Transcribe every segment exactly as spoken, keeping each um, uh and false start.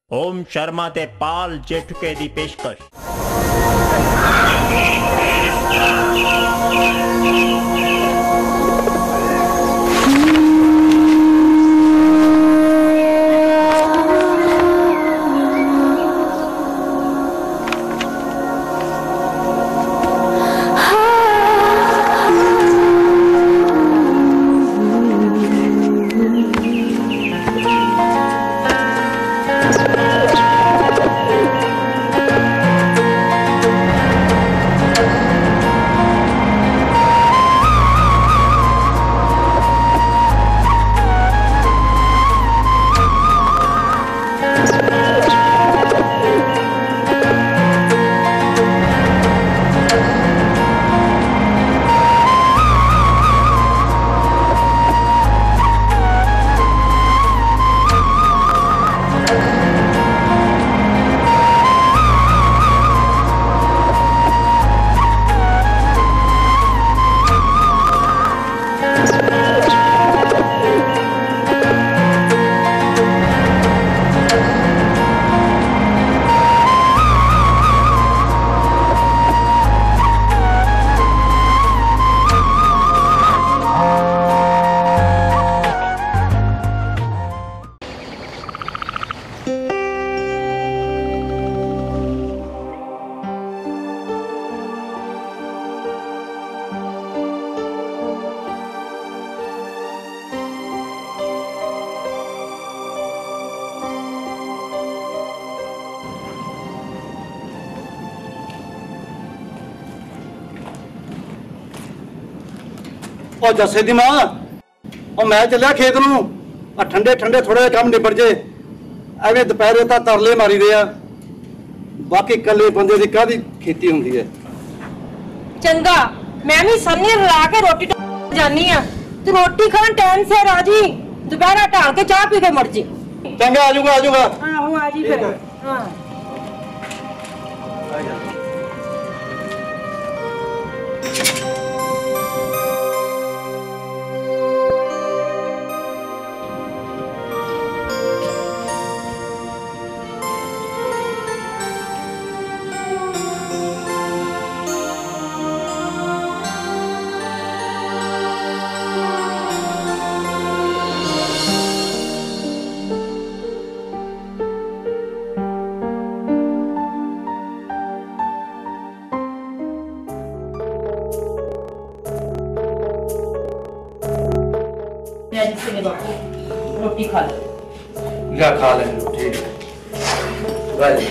ओम शर्मा ते पाल जेठुके दी पेशकश। ਉਹ ਜੱਸੇ ਦੀ ਮਾਂ ਉਹ ਮੈਂ ਚੱਲਿਆ ਖੇਤ ਨੂੰ ਆ ਠੰਡੇ ਠੰਡੇ ਥੋੜੇ ਜਿਹਾ ਕੰਮ ਨਿਬੜ ਜੇ ਐਵੇਂ ਦੁਪਹਿਰੇ ਤਾਂ ਤਰਲੇ ਮਾਰੀ ਦੇ ਆ ਬਾਕੀ ਇਕੱਲੇ ਬੰਦੇ ਦੀ ਕਾਹਦੀ ਖੇਤੀ ਹੁੰਦੀ ਹੈ। ਚੰਗਾ ਮੈਂ ਵੀ ਸੰਨੀ ਰਲਾ ਕੇ ਰੋਟੀ ਜਾਨੀ ਆ ਤੇ ਰੋਟੀ ਖਾਣ ਟਾਈਮ ਸਿਰ ਆ ਜੀ ਦੁਪਹਿਰਾ ਢਾਲ ਕੇ ਚਾਹ ਪੀ ਕੇ ਮਰ ਜੀ। ਚੰਗਾ ਆ ਜਾਊਗਾ ਆ ਜਾਊਗਾ ਆਹੋ ਆ ਜੀ ਫਿਰ ਹਾਂ रोटी खा लिया खा ले ठीक है।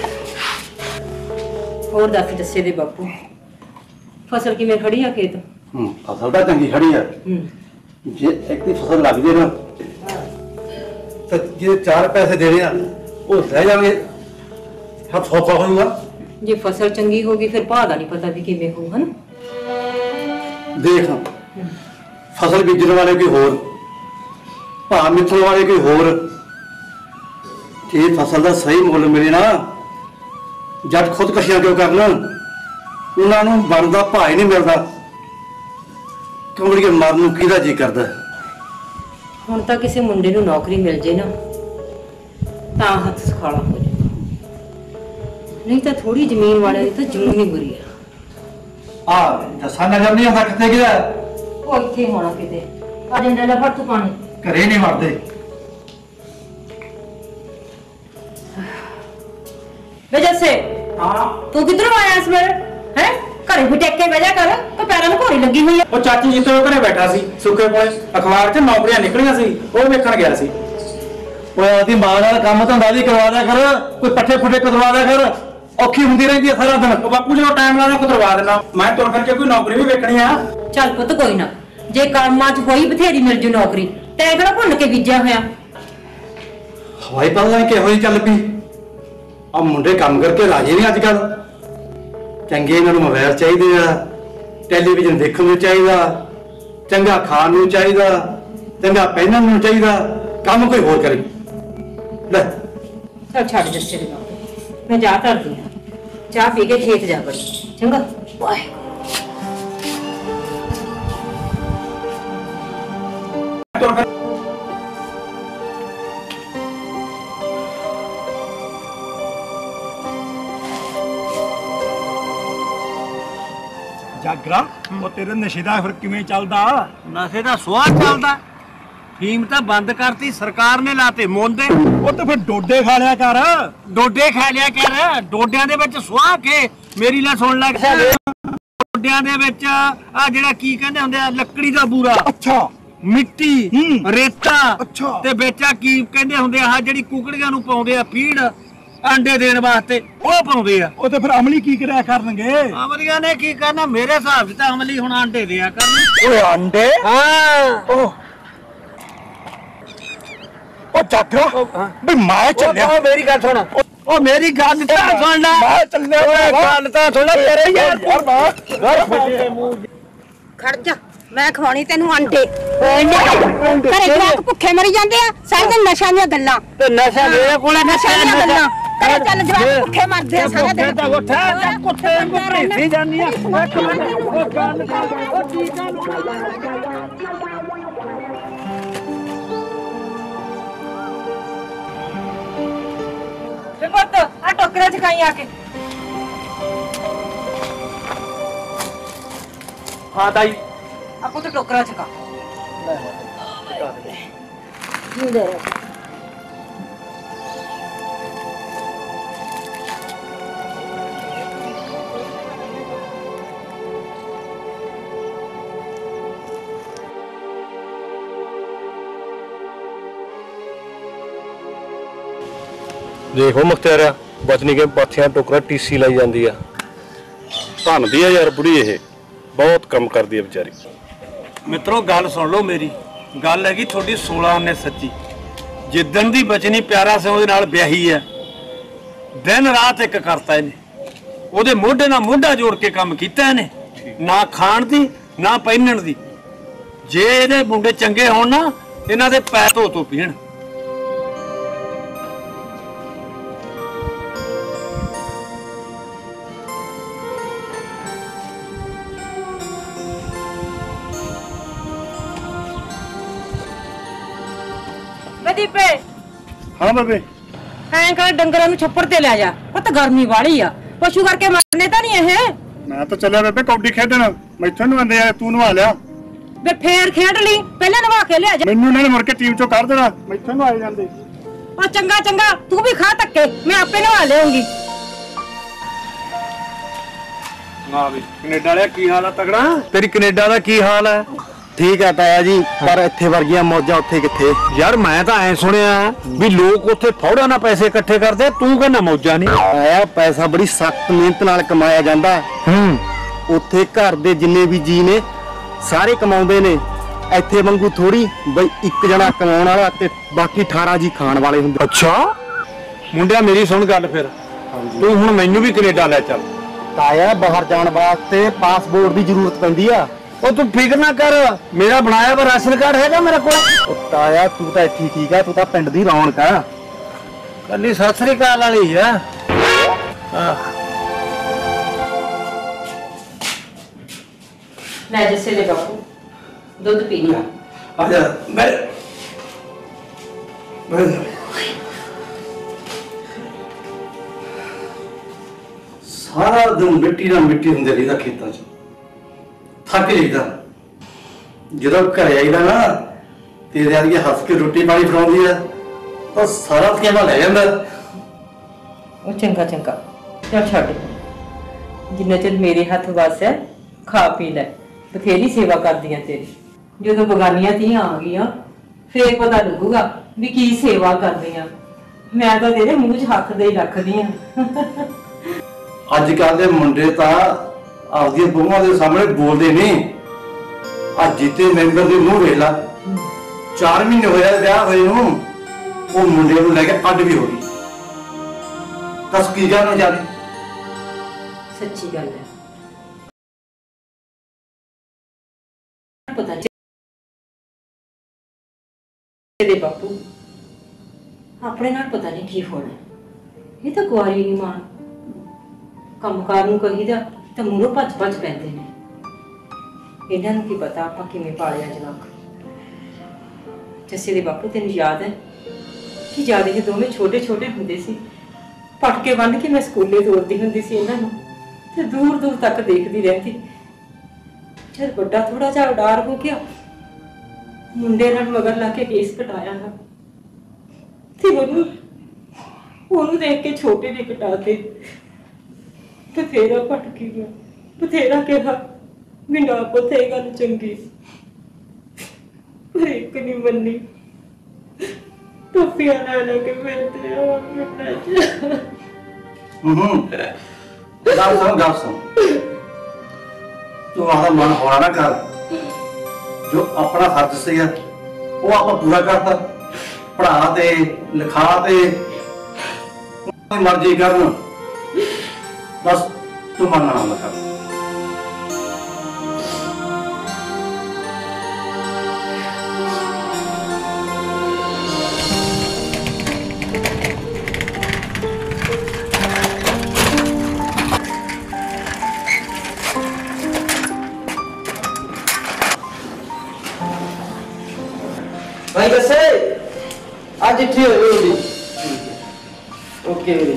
और दस जस्से दे बापू फसल किवें खड़ी आ खेत? हम्म फसल ਤਾਂ ਚੰਗੀ ਖੜੀ ਆ। ਜੇ ਇੱਕ ਦੀ ਫਸਲ ਲੱਗ ਜੇ ਨਾ ਤਾਂ ਜੇ ਚਾਰ ਪੈਸੇ ਦੇਣੇ ਆ ਉਹ ਰਹਿ ਜਾਣਗੇ ਸਭ ਸੌਖਾ ਹੋਊਗਾ। ਜੇ ਫਸਲ ਚੰਗੀ ਹੋਗੀ ਫਿਰ ਭਾਅ ਦਾ ਨਹੀਂ ਪਤਾ ਵੀ ਕਿਵੇਂ ਹੋਊ ਹਨ। ਦੇਖ ਫਸਲ ਬੀਜਣ ਵਾਲੇ ਕੋਈ ਹੋਰ ਭਾਅ ਮਿੱਥਣ ਵਾਲੇ ਕੋਈ ਹੋਰ ਜੇ ਫਸਲ ਦਾ ਸਹੀ ਮੁੱਲ ਮਿਲੇ ਨਾ ਜੱਟ ਖੁਦਕਸ਼ੀਆਂ ਕਿਉਂ ਕਰਨ ਉਹਨਾਂ ਨੂੰ ਬਣਦਾ ਭਾਅ ਹੀ ਨਹੀਂ ਮਿਲਦਾ ਕਮੜੀਏ ਮਰਨ ਨੂੰ ਕਿਹਦਾ ਜੀ ਕਰਦਾ। ਹੁਣ ਤਾਂ ਕਿਸੇ ਮੁੰਡੇ ਨੂੰ ਨੌਕਰੀ ਮਿਲ ਜੇ ਨਾ ਤਾਂ ਹੱਥ ਸਖਾਲਾ ਹੋ ਜਾਊ ਨਹੀਂ ਤਾਂ ਥੋੜੀ ਜ਼ਮੀਨ ਵਾਲਿਆਂ ਦੀ ਤਾਂ ਜ਼ਮੀਨ ਹੀ ਬੁਰੀ ਆ। ਆ ਜੱਸਾ ਨਜ਼ਰ ਨਹੀਂ ਆਉਂਦਾ ਕਿੱਥੇ ਗਿਆ ਉਹ ਇੱਥੇ ਹੋਣਾ ਕਿਤੇ ਆ ਡੰਡਾ ਲੈ ਫੜ ਤੂੰ ਪਾਣੀ ਘਰੇ ਨਹੀਂ ਮਰਦੇ। ਵੇ ਜੱਸੇ ਹਾਂ ਤੂੰ ਕਿੱਧਰੋਂ ਆਇਆ ਇਸ ਵੇਲੇ ਹੈ ਘਰੇ ਵੀ ਟੇਕ ਕੇ ਬਹਿ ਜਾ ਕਰ ਤੇ ਪੈਰਾਂ ਨੂੰ ਘੋੜੀ ਲੱਗੀ ਹੋਈ ਆ। ਉਹ ਚਾਚੀ ਜੀ ਤੋਂ ਘਰੇ ਬੈਠਾ ਸੀ ਸੁੱਕੇ ਕੋਲੇ ਅਖਬਾਰ 'ਚ ਨੌਕਰੀਆਂ ਨਿਕਲੀਆਂ ਸੀ ਉਹ ਵੇਖਣ ਗਿਆ ਸੀ। ਓਏ ਆਦੀ ਮਾਂ ਨਾਲ ਕੰਮ ਧੰਦਾ ਵੀ ਕਰਵਾ ਦਿਆ ਕਰ ਕੋਈ ਪੱਠੇ ਪੁੱਠੇ ਕਤਵਾ ਦਿਆ ਕਰ ਔਖੀ ਹੁੰਦੀ ਰਹਿੰਦੀ ਹੈ ਸਾਰਾ ਦਿਨ। ਉਹ ਬਾਪੂ ਜਦੋਂ ਟਾਈਮ ਲਾਣਾ ਖੁਦਰਵਾ ਦੇਣਾ ਮੈਂ ਤੁਰ ਫਿਰ ਕੇ ਕੋਈ ਨੌਕਰੀ ਵੀ ਵੇਖਣੀ ਆ। ਚੱਲ ਪੁੱਤ ਕੋਈ ਨਾ ਜੇ ਕੰਮਾਂ 'ਚ ਹੋਈ ਬਥੇਰੀ ਮਿਲ ਜੂ ਨੌਕਰੀ ਤੈਂ ਕਿਹੜਾ ਭੁੰਨ ਕੇ ਬੀਜਿਆ ਹੋਇਆ। ਹਵਾਈ ਪਤਾ ਨਹੀਂ ਕਿਹੋ ਜਿਹੀ ਚੱਲ ਪਈ ਆ ਮੁੰਡੇ ਕੰਮ ਕਰਕੇ ਰਾਜੀ ਨਹੀਂ ਅੱਜ ਕੱਲ ਚੰਗੇ ਇਹਨਾਂ ਨੂੰ ਮੋਬਾਈਲ ਚਾਹੀਦੇ ਆ ਟੈਲੀਵਿਜ਼ਨ ਦੇਖਣ ਨੂੰ ਚਾਹੀਦਾ ਚੰਗਾ ਖਾਣ ਨੂੰ ਚਾਹੀਦਾ ਚੰਗਾ ਪਹਿਨਣ ਨੂੰ ਚਾਹੀਦਾ ਕੰਮ ਕੋਈ ਹੋਰ ਕਰੇ ਲੈ ਚੱਲ ਛੱਡ ਜੱਸੇ ਦੇ ਬਾਪੂ ਮੈਂ ਜਾ ਕਰਦੀ ਹਾਂ ਚਾਹ ਪੀ ਕੇ ਖੇਤ ਜਾ ਬੜੀ ਚੰਗਾ ਵਾਹਿਗੁਰੂ। ਜਾਗਰਾ ਉਹ ਤੇਰੇ ਨਸ਼ੇ ਦਾ ਫਿਰ ਕਿਵੇਂ ਚੱਲਦਾ? ਨਸ਼ੇ ਦਾ ਸੁਆਹ ਚੱਲਦਾ। ਫੀਮ ਤਾਂ ਬੰਦ ਕਰਤੀ ਸਰਕਾਰ ਨੇ, ਲਾਤੇ ਮੋਂਦੇ। ਉਹ ਤੇ ਫਿਰ ਡੋਡੇ ਖਾ ਲਿਆ ਕਰ। ਡੋਡੇ ਖਾ ਲਿਆ ਕਰ। ਡੋਡਿਆਂ ਦੇ ਵਿੱਚ ਸੁਆਹ ਕੇ ਮੇਰੀ ਲੈ ਸੁਣ ਲੈ, ਡੋਡਿਆਂ ਦੇ ਵਿੱਚ ਆ ਜਿਹੜਾ ਕੀ ਕਹਿੰਦੇ ਹੁੰਦੇ ਆ, ਲੱਕੜੀ ਦਾ ਬੂਰਾ, ਅੱਛਾ, ਮਿੱਟੀ, ਰੇਤਾ, ਅੱਛਾ, ਤੇ ਵਿੱਚ ਆ ਕੀ ਕਹਿੰਦੇ ਹੁੰਦੇ ਆ ਜਿਹੜੀ ਕੁਕੜੀਆਂ ਨੂੰ ਪਾਉਂਦੇ ਆ ਫੀਡ ਆਂਡੇ ਦੇਣ ਵਾਸਤੇ, ਉਹ ਪਾਉਂਦੇ ਆ। ਉਹ ਤੇ ਫਿਰ ਅਮਲੀ ਕੀ ਕਰਿਆ ਕਰਨਗੇ? ਅਮਲੀਆਂ ਨੇ ਕੀ ਕਰਨਾ? ਮੇਰੇ ਹਿਸਾਬ 'ਚ ਤਾਂ ਅਮਲੀ ਹੁਣ ਆਂਡੇ ਦਿਆ ਕਰਨ। ਓਏ ਆਂਡੇ? ਹਾਂ। ਉਹ ਉਹ ਜਾਗਰਾ ਵੀ ਮੈਂ ਚੱਲਿਆ। ਉਹ ਮੇਰੀ ਗੱਲ ਸੁਣ, ਉਹ ਮੇਰੀ ਗੱਲ ਤਾਂ ਸੁਣ ਲੈ। ਮੈਂ ਚੱਲਿਆ। ਓਏ ਗੱਲ ਤਾਂ ਸੁਣ ਲੈ ਤੇਰੇ ਯਾਰ। ਖੜ ਜਾ, ਮੈਂ ਖਵਾਉਣੀ ਤੈਨੂੰ ਅੰਡੇ। ਘਰੇ ਜਵਾਕ ਭੁੱਖੇ ਮਰੀ ਜਾਂਦੇ ਆ, ਸਾਰੇ ਦਿਨ ਨਸ਼ਿਆਂ ਦੀਆਂ ਗੱਲਾਂ। ਤੇ ਨਸ਼ਾ ਮੇਰੇ ਕੋਲੇ ਨਸ਼ਿਆਂ ਦੀਆਂ ਗੱਲਾਂ। ਘਰੇ ਚੱਲ, ਜਵਾਕ ਭੁੱਖੇ ਮਰਦੇ ਆ ਸਾਰਾ ਦਿਨ। ਤੇ ਉੱਠ ਜਾ, ਕੁੱਤੇ ਵਾਂਗੂ ਭੇਤੀ ਜਾਂਦੀ ਆ। ਉਹ ਗੱਲ ਕਰ, ਉਹ ਠੀਕ ਆ। ਤੇ ਪੁੱਤ ਆ ਟੋਕਰੇ ਚ ਖਾਈ ਆ ਕੇ। ਹਾਂ ਤਾਈ। ਆ ਪੁੱਤ ਟੋਕਰਾ ਚ ਖਾ। ਦੇਖੋ ਮੁਖਤਿਆਰਿਆ, ਬਚਨੀ ਕੇ ਪਾਥੀਆਂ ਟੋਕਰਾ ਟੀਸੀ ਲਾਈ ਜਾਂਦੀ ਆ। ਧੰਨਦੀ ਆ ਯਾਰ ਬੁੜੀ, ਇਹ ਬਹੁਤ ਕੰਮ ਕਰਦੀ ਆ ਵਿਚਾਰੀ। ਮਿੱਤਰੋ ਗੱਲ ਸੁਣ ਲਓ ਮੇਰੀ। ਗੱਲ ਹੈਗੀ ਤੁਹਾਡੀ ਸੋਲਾਂ ਉਹਨੇ ਸੱਚੀ। ਜਿੱਦਣ ਦੀ ਬਚਨੀ ਪਿਆਰਾ ਸਿੰਘ ਉਹਦੇ ਨਾਲ ਵਿਆਹੀ ਹੈ, ਦਿਨ ਰਾਤ ਇੱਕ ਕਰਤਾ ਇਹਨੇ। ਉਹਦੇ ਮੋਢੇ ਨਾਲ ਮੋਢਾ ਜੋੜ ਕੇ ਕੰਮ ਕੀਤਾ ਇਹਨੇ, ਨਾ ਖਾਣ ਦੀ ਨਾ ਪਹਿਨਣ ਦੀ। ਜੇ ਇਹਦੇ ਮੁੰਡੇ ਚੰਗੇ ਹੋਣ ਨਾ, ਇਹਨਾਂ ਦੇ ਪੈਰ ਧੋ ਧੋ ਪੀਣ। ਦੀਪੇ ਹਾਂ ਬੇਬੇ। ਐਂ ਕਰ, ਡੰਗਰਾਂ ਨੂੰ ਛੱਪੜ ਤੇ ਲੈ ਜਾ। ਉਹ ਤਾਂ ਗਰਮੀ ਵਾਲੀ ਆ, ਪਸ਼ੂ ਕਰਕੇ ਮਰਨੇ ਤਾਂ ਨਹੀਂ ਇਹ। ਮੈਂ ਤਾਂ ਚੱਲਿਆ ਬੇਬੇ ਕੌਡੀ ਖੇਡਣ। ਮੈਥੋਂ ਨਵਾਉਂਦੇ ਆ, ਤੂੰ ਨਵਾ ਲਿਆ। ਵੇ ਫੇਰ ਖੇਡ ਲਈ, ਪਹਿਲਾਂ ਨਵਾ ਕੇ ਲਿਆ ਜਾ। ਮੈਨੂੰ ਇਹਨਾਂ ਨੇ ਮੁੜ ਕੇ ਟੀਮ ਚੋਂ ਕੱਢ ਦੇਣਾ। ਮੈਥੋਂ ਨਵਾਏ ਜਾਂਦੇ। ਉਹ ਚੰਗਾ ਚੰਗਾ, ਤੂੰ ਵੀ ਖਾ ਧੱਕੇ, ਮੈਂ ਆਪੇ ਨਵਾ ਲਿਆਉਂਗੀ। ਨਾ ਵੀ ਕੈਨੇਡਾ ਵਾਲਿਆ ਕੀ ਹਾਲ ਆ? ਤਗੜਾ। ਤੇਰੀ ਕੈਨੇਡਾ ਦਾ ਕੀ ਹਾਲ ਹੈ? ਠੀਕ ਆ ਤਾਇਆ ਜੀ, ਪਰ ਇੱਥੇ ਵਰਗੀਆਂ ਮੌਜਾਂ ਉੱਥੇ ਕਿੱਥੇ। ਯਾਰ ਮੈਂ ਤਾਂ ਐ ਸੁਣਿਆ ਵੀ ਲੋਕ ਉੱਥੇ ਫੌੜਾਂ ਨਾਲ ਪੈਸੇ ਇਕੱਠੇ ਕਰਦੇ, ਤੂੰ ਕਹਿੰਦਾ ਮੌਜਾਂ ਨਹੀਂ। ਆਇਆ ਪੈਸਾ ਬੜੀ ਸਖਤ ਮਿਹਨਤ ਨਾਲ ਕਮਾਇਆ ਜਾਂਦਾ। ਹੂੰ। ਉੱਥੇ ਘਰ ਦੇ ਜਿੰਨੇ ਵੀ ਜੀ ਨੇ ਸਾਰੇ ਕਮਾਉਂਦੇ ਨੇ। ਇੱਥੇ ਵਾਂਗੂ ਥੋੜੀ ਬਈ ਇੱਕ ਜਣਾ ਕਮਾਉਣ ਵਾਲਾ ਤੇ ਬਾਕੀ ਅਠਾਰਾਂ ਜੀ ਖਾਣ ਵਾਲੇ ਹੁੰਦੇ। ਅੱਛਾ ਮੁੰਡਿਆ, ਮੇਰੀ ਸੁਣ ਗੱਲ ਫਿਰ। ਤੂੰ ਹੁਣ ਮੈਨੂੰ ਵੀ ਕੈਨੇਡਾ ਲੈ ਚੱਲ। ਤਾਇਆ ਬਾਹਰ ਜਾਣ ਵਾਸਤੇ ਪਾਸਪੋਰਟ ਦੀ ਜ਼ਰੂਰਤ ਪੈਂਦੀ ਆ। ਉਹ ਤੂੰ ਫਿਕਰ ਨਾ ਕਰ, ਮੇਰਾ ਬਣਾਇਆ ਵਾ ਰਾਸ਼ਨ ਕਾਰਡ ਹੈਗਾ ਮੇਰੇ ਕੋਲ। ਉਹ ਤਾਇਆ ਤੂੰ ਤਾਂ ਇੱਥੇ ਠੀਕ ਆ, ਤੂੰ ਤਾਂ ਪਿੰਡ ਦੀ ਰੌਣਕ ਆ। ਕੱਲੀ ਸਤਿ ਸ੍ਰੀ ਅਕਾਲ ਵਾਲੀ ਆ। ਲੈ ਜੱਸੇ ਦੇ ਬਾਪੂ ਦੁੱਧ ਪੀ ਲਿਆ। ਆ ਜਾ ਮੈਂ ਮੈਂ ਸਾਰਾ ਦਿਨ ਮਿੱਟੀ ਨਾਲ ਮਿੱਟੀ ਹੁੰਦੇ ਰਹੀਦਾ ਖੇਤਾਂ 'ਚ। ਥੱਕ ਜਾਈਦਾ। ਜਦੋਂ ਘਰੇ ਆਈਦਾ ਨਾ, ਤੇਰੇ ਵਾਲੀ ਹੱਸ ਕੇ ਰੋਟੀ ਪਾਣੀ ਫੜਾਉਂਦੀ ਆ, ਤਾਂ ਸਾਰਾ ਥਕੇਵਾ ਲੈ ਜਾਂਦਾ। ਉਹ ਚੰਗਾ ਚੰਗਾ, ਚੱਲ ਛੱਡ। ਜਿੰਨਾ ਚਿਰ ਮੇਰੇ ਹੱਥ ਵੱਸ ਹੈ, ਖਾ ਪੀ ਲੈ। ਬਥੇਰੀ ਸੇਵਾ ਕਰਦੀਆਂ ਤੇਰੀ। ਜਦੋਂ ਬਗਾਨੀਆਂ ਧੀਆਂ ਆ ਗਈਆਂ, ਫੇਰ ਪਤਾ ਲੱਗੂਗਾ ਵੀ ਕੀ ਸੇਵਾ ਕਰਦੀਆਂ। ਮੈਂ ਤਾਂ ਤੇਰੇ ਮੂੰਹ 'ਚ ਹੱਥ ਦੇ ਹੀ ਰੱਖਦੀ ਆ। ਅੱਜ ਕੱਲ ਦੇ ਮੁੰਡੇ ਤਾਂ ਆਪਦੀਆਂ ਬਹੂਆਂ ਦੇ ਸਾਹਮਣੇ ਬੋਲਦੇ ਨਹੀਂ। ਆ ਜੀਤੇ ਮੈਂਬਰ ਦੇ ਮੂੰਹ ਵੇਖ ਲਾ। ਚਾਰ ਮਹੀਨੇ ਹੋਇਆ ਵਿਆਹ ਹੋਏ ਨੂੰ, ਉਹ ਮੁੰਡੇ ਨੂੰ ਲੈ ਕੇ ਅੱਡ ਵੀ ਹੋ ਗਈ। ਦੱਸ ਕੀ ਕਰਨਾ ਚਾਹਦੇ? ਸੱਚੀ ਗੱਲ ਹੈ। ਪਤਾ ਨਹੀਂ ਦੇ ਬਾਪੂ, ਆਪਣੇ ਨਾਲ ਪਤਾ ਨਹੀਂ ਕੀ ਹੋਣਾ। ਇਹ ਤਾਂ ਕੁਆਰੀ ਨਹੀਂ ਮਾਂ। ਕੰਮਕਾਰ ਨੂੰ ਕਹੀਦਾ ਤਾਂ ਮੂਹਰੋਂ ਭੱਜ ਭੱਜ ਪੈਂਦੇ ਨੇ। ਇਹਨਾਂ ਨੂੰ ਕੀ ਪਤਾ ਆਪਾਂ ਕਿਵੇਂ ਪਾਲਿਆ ਜਵਾਕ। ਜੱਸੇ ਦੇ ਬਾਪੂ, ਤੈਨੂੰ ਯਾਦ ਹੈ ਕਿ ਜਦ ਇਹ ਦੋਵੇਂ ਛੋਟੇ ਛੋਟੇ ਹੁੰਦੇ ਸੀ, ਪਟਕੇ ਬੰਨ੍ਹ ਕੇ ਮੈਂ ਸਕੂਲੇ ਤੋਰਦੀ ਹੁੰਦੀ ਸੀ ਇਹਨਾਂ ਨੂੰ, ਤੇ ਦੂਰ ਦੂਰ ਤੱਕ ਦੇਖਦੀ ਰਹਿੰਦੀ जब बड़ा थोड़ा जा उडार हो गया मुंडे नाल मगर ला के केस कटाया ना ते ओनू ओनू देख के छोटे ने कटाते बथेरा भटकी गया बथेरा कहा भी ना पुत ये गल चंगी पर एक नहीं मन्नी टोपियां ला ला के मिलते हो मिलना हम्म गल सुन गल सुन तू आहा मन होना ना कर जो अपना फर्ज सी है वो आप पूरा करता पढ़ा ते लिखा ते मर्जी कर बस तू मन ना लगा भाई कैसे आज चिट्ठी होगी ओके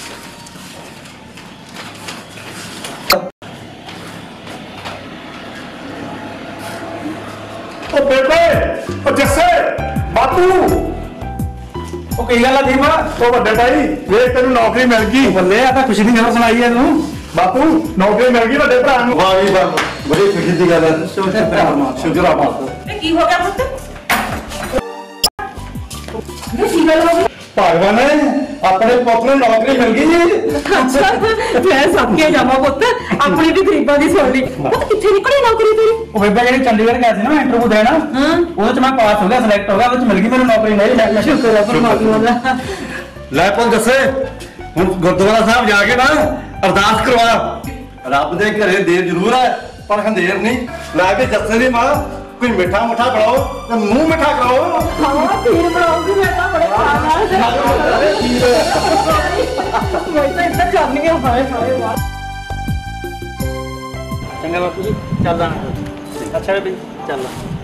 ओ बेटे ओ जस्से बापू ओ की गल है दीपा ओ बड़े भाई वे तेन नौकरी मिल गई बल्ले आ ਤਾਂ खुशी ਦੀ ਖਬਰ ਸੁਣਾਈ ਹੈ ਤੂੰ बापू नौकरी मिल गई ਵੱਡੇ ਭਰਾ ਨੂੰ ਵਾਹ ਜੀ ਵਾਹ ਬੜੀ ਖੁਸ਼ੀ ਦੀ ਗੱਲ ਹੈ ਸ਼ੁਕਰ ਆ ਮਾਤਾ ਕੀ ਹੋ ਗਿਆ ਪੁੱਤ ये की गल हो गई ਭਗਵਾਨ ਆਪਣੇ ਪੁੱਤ ਨੂੰ ਨੌਕਰੀ ਮਿਲ ਗਈ ਜੀ अच्छा मैं सबके जावा पुत अपनी भी गरीबां दी सुन ली पुत किथे निकली नौकरी तेरी ਉਹ ਬੇਬੇ ਜਿਹੜੀ ਚੰਡੀਗੜ੍ਹ ਗਿਆ ਸੀ ਨਾ ਇੰਟਰਵਿਊ ਦੇਣਾ हां ਉਹਦੇ ਚ ਮੈਂ ਪਾਸ ਹੋ ਗਿਆ ਸਿਲੈਕਟ ਹੋ ਗਿਆ ਉਹਦੇ ਚ ਮਿਲ ਗਈ ਮੈਨੂੰ ਨੌਕਰੀ ਨਹੀਂ शुक्र है परमात्मा दा ਲੈ ਪੁੱਤ ਦੱਸੇ ਹੁਣ ਗੁਰਦੁਆਰਾ ਸਾਹਿਬ ਜਾ ਕੇ ਨਾ ਅਰਦਾਸ ਕਰਵਾ ਰੱਬ ਦੇ ਘਰੇ ਦੇਰ ਜ਼ਰੂਰ ਹੈ ਪਰ ਹੰਦੇਰ ਨਹੀਂ ਲੈ ਕੇ ਜੱਸੇ ਦੀ ਮਾਂ ਕੋਈ ਮਿੱਠਾ ਮੁੱਠਾ ਬਣਾਓ ਤੇ ਮੂੰਹ ਮਿੱਠਾ ਕਰਾਓ हां खीर बनाऊंगी मैं तो बड़े खाना मैं तो इतना जानी है हाय हाय वाह ਚੰਗਾ ਬਾਪੂ ਜੀ ਚੱਲਦਾ ਅੱਛਾ ਬੇਬੇ ਚੱਲ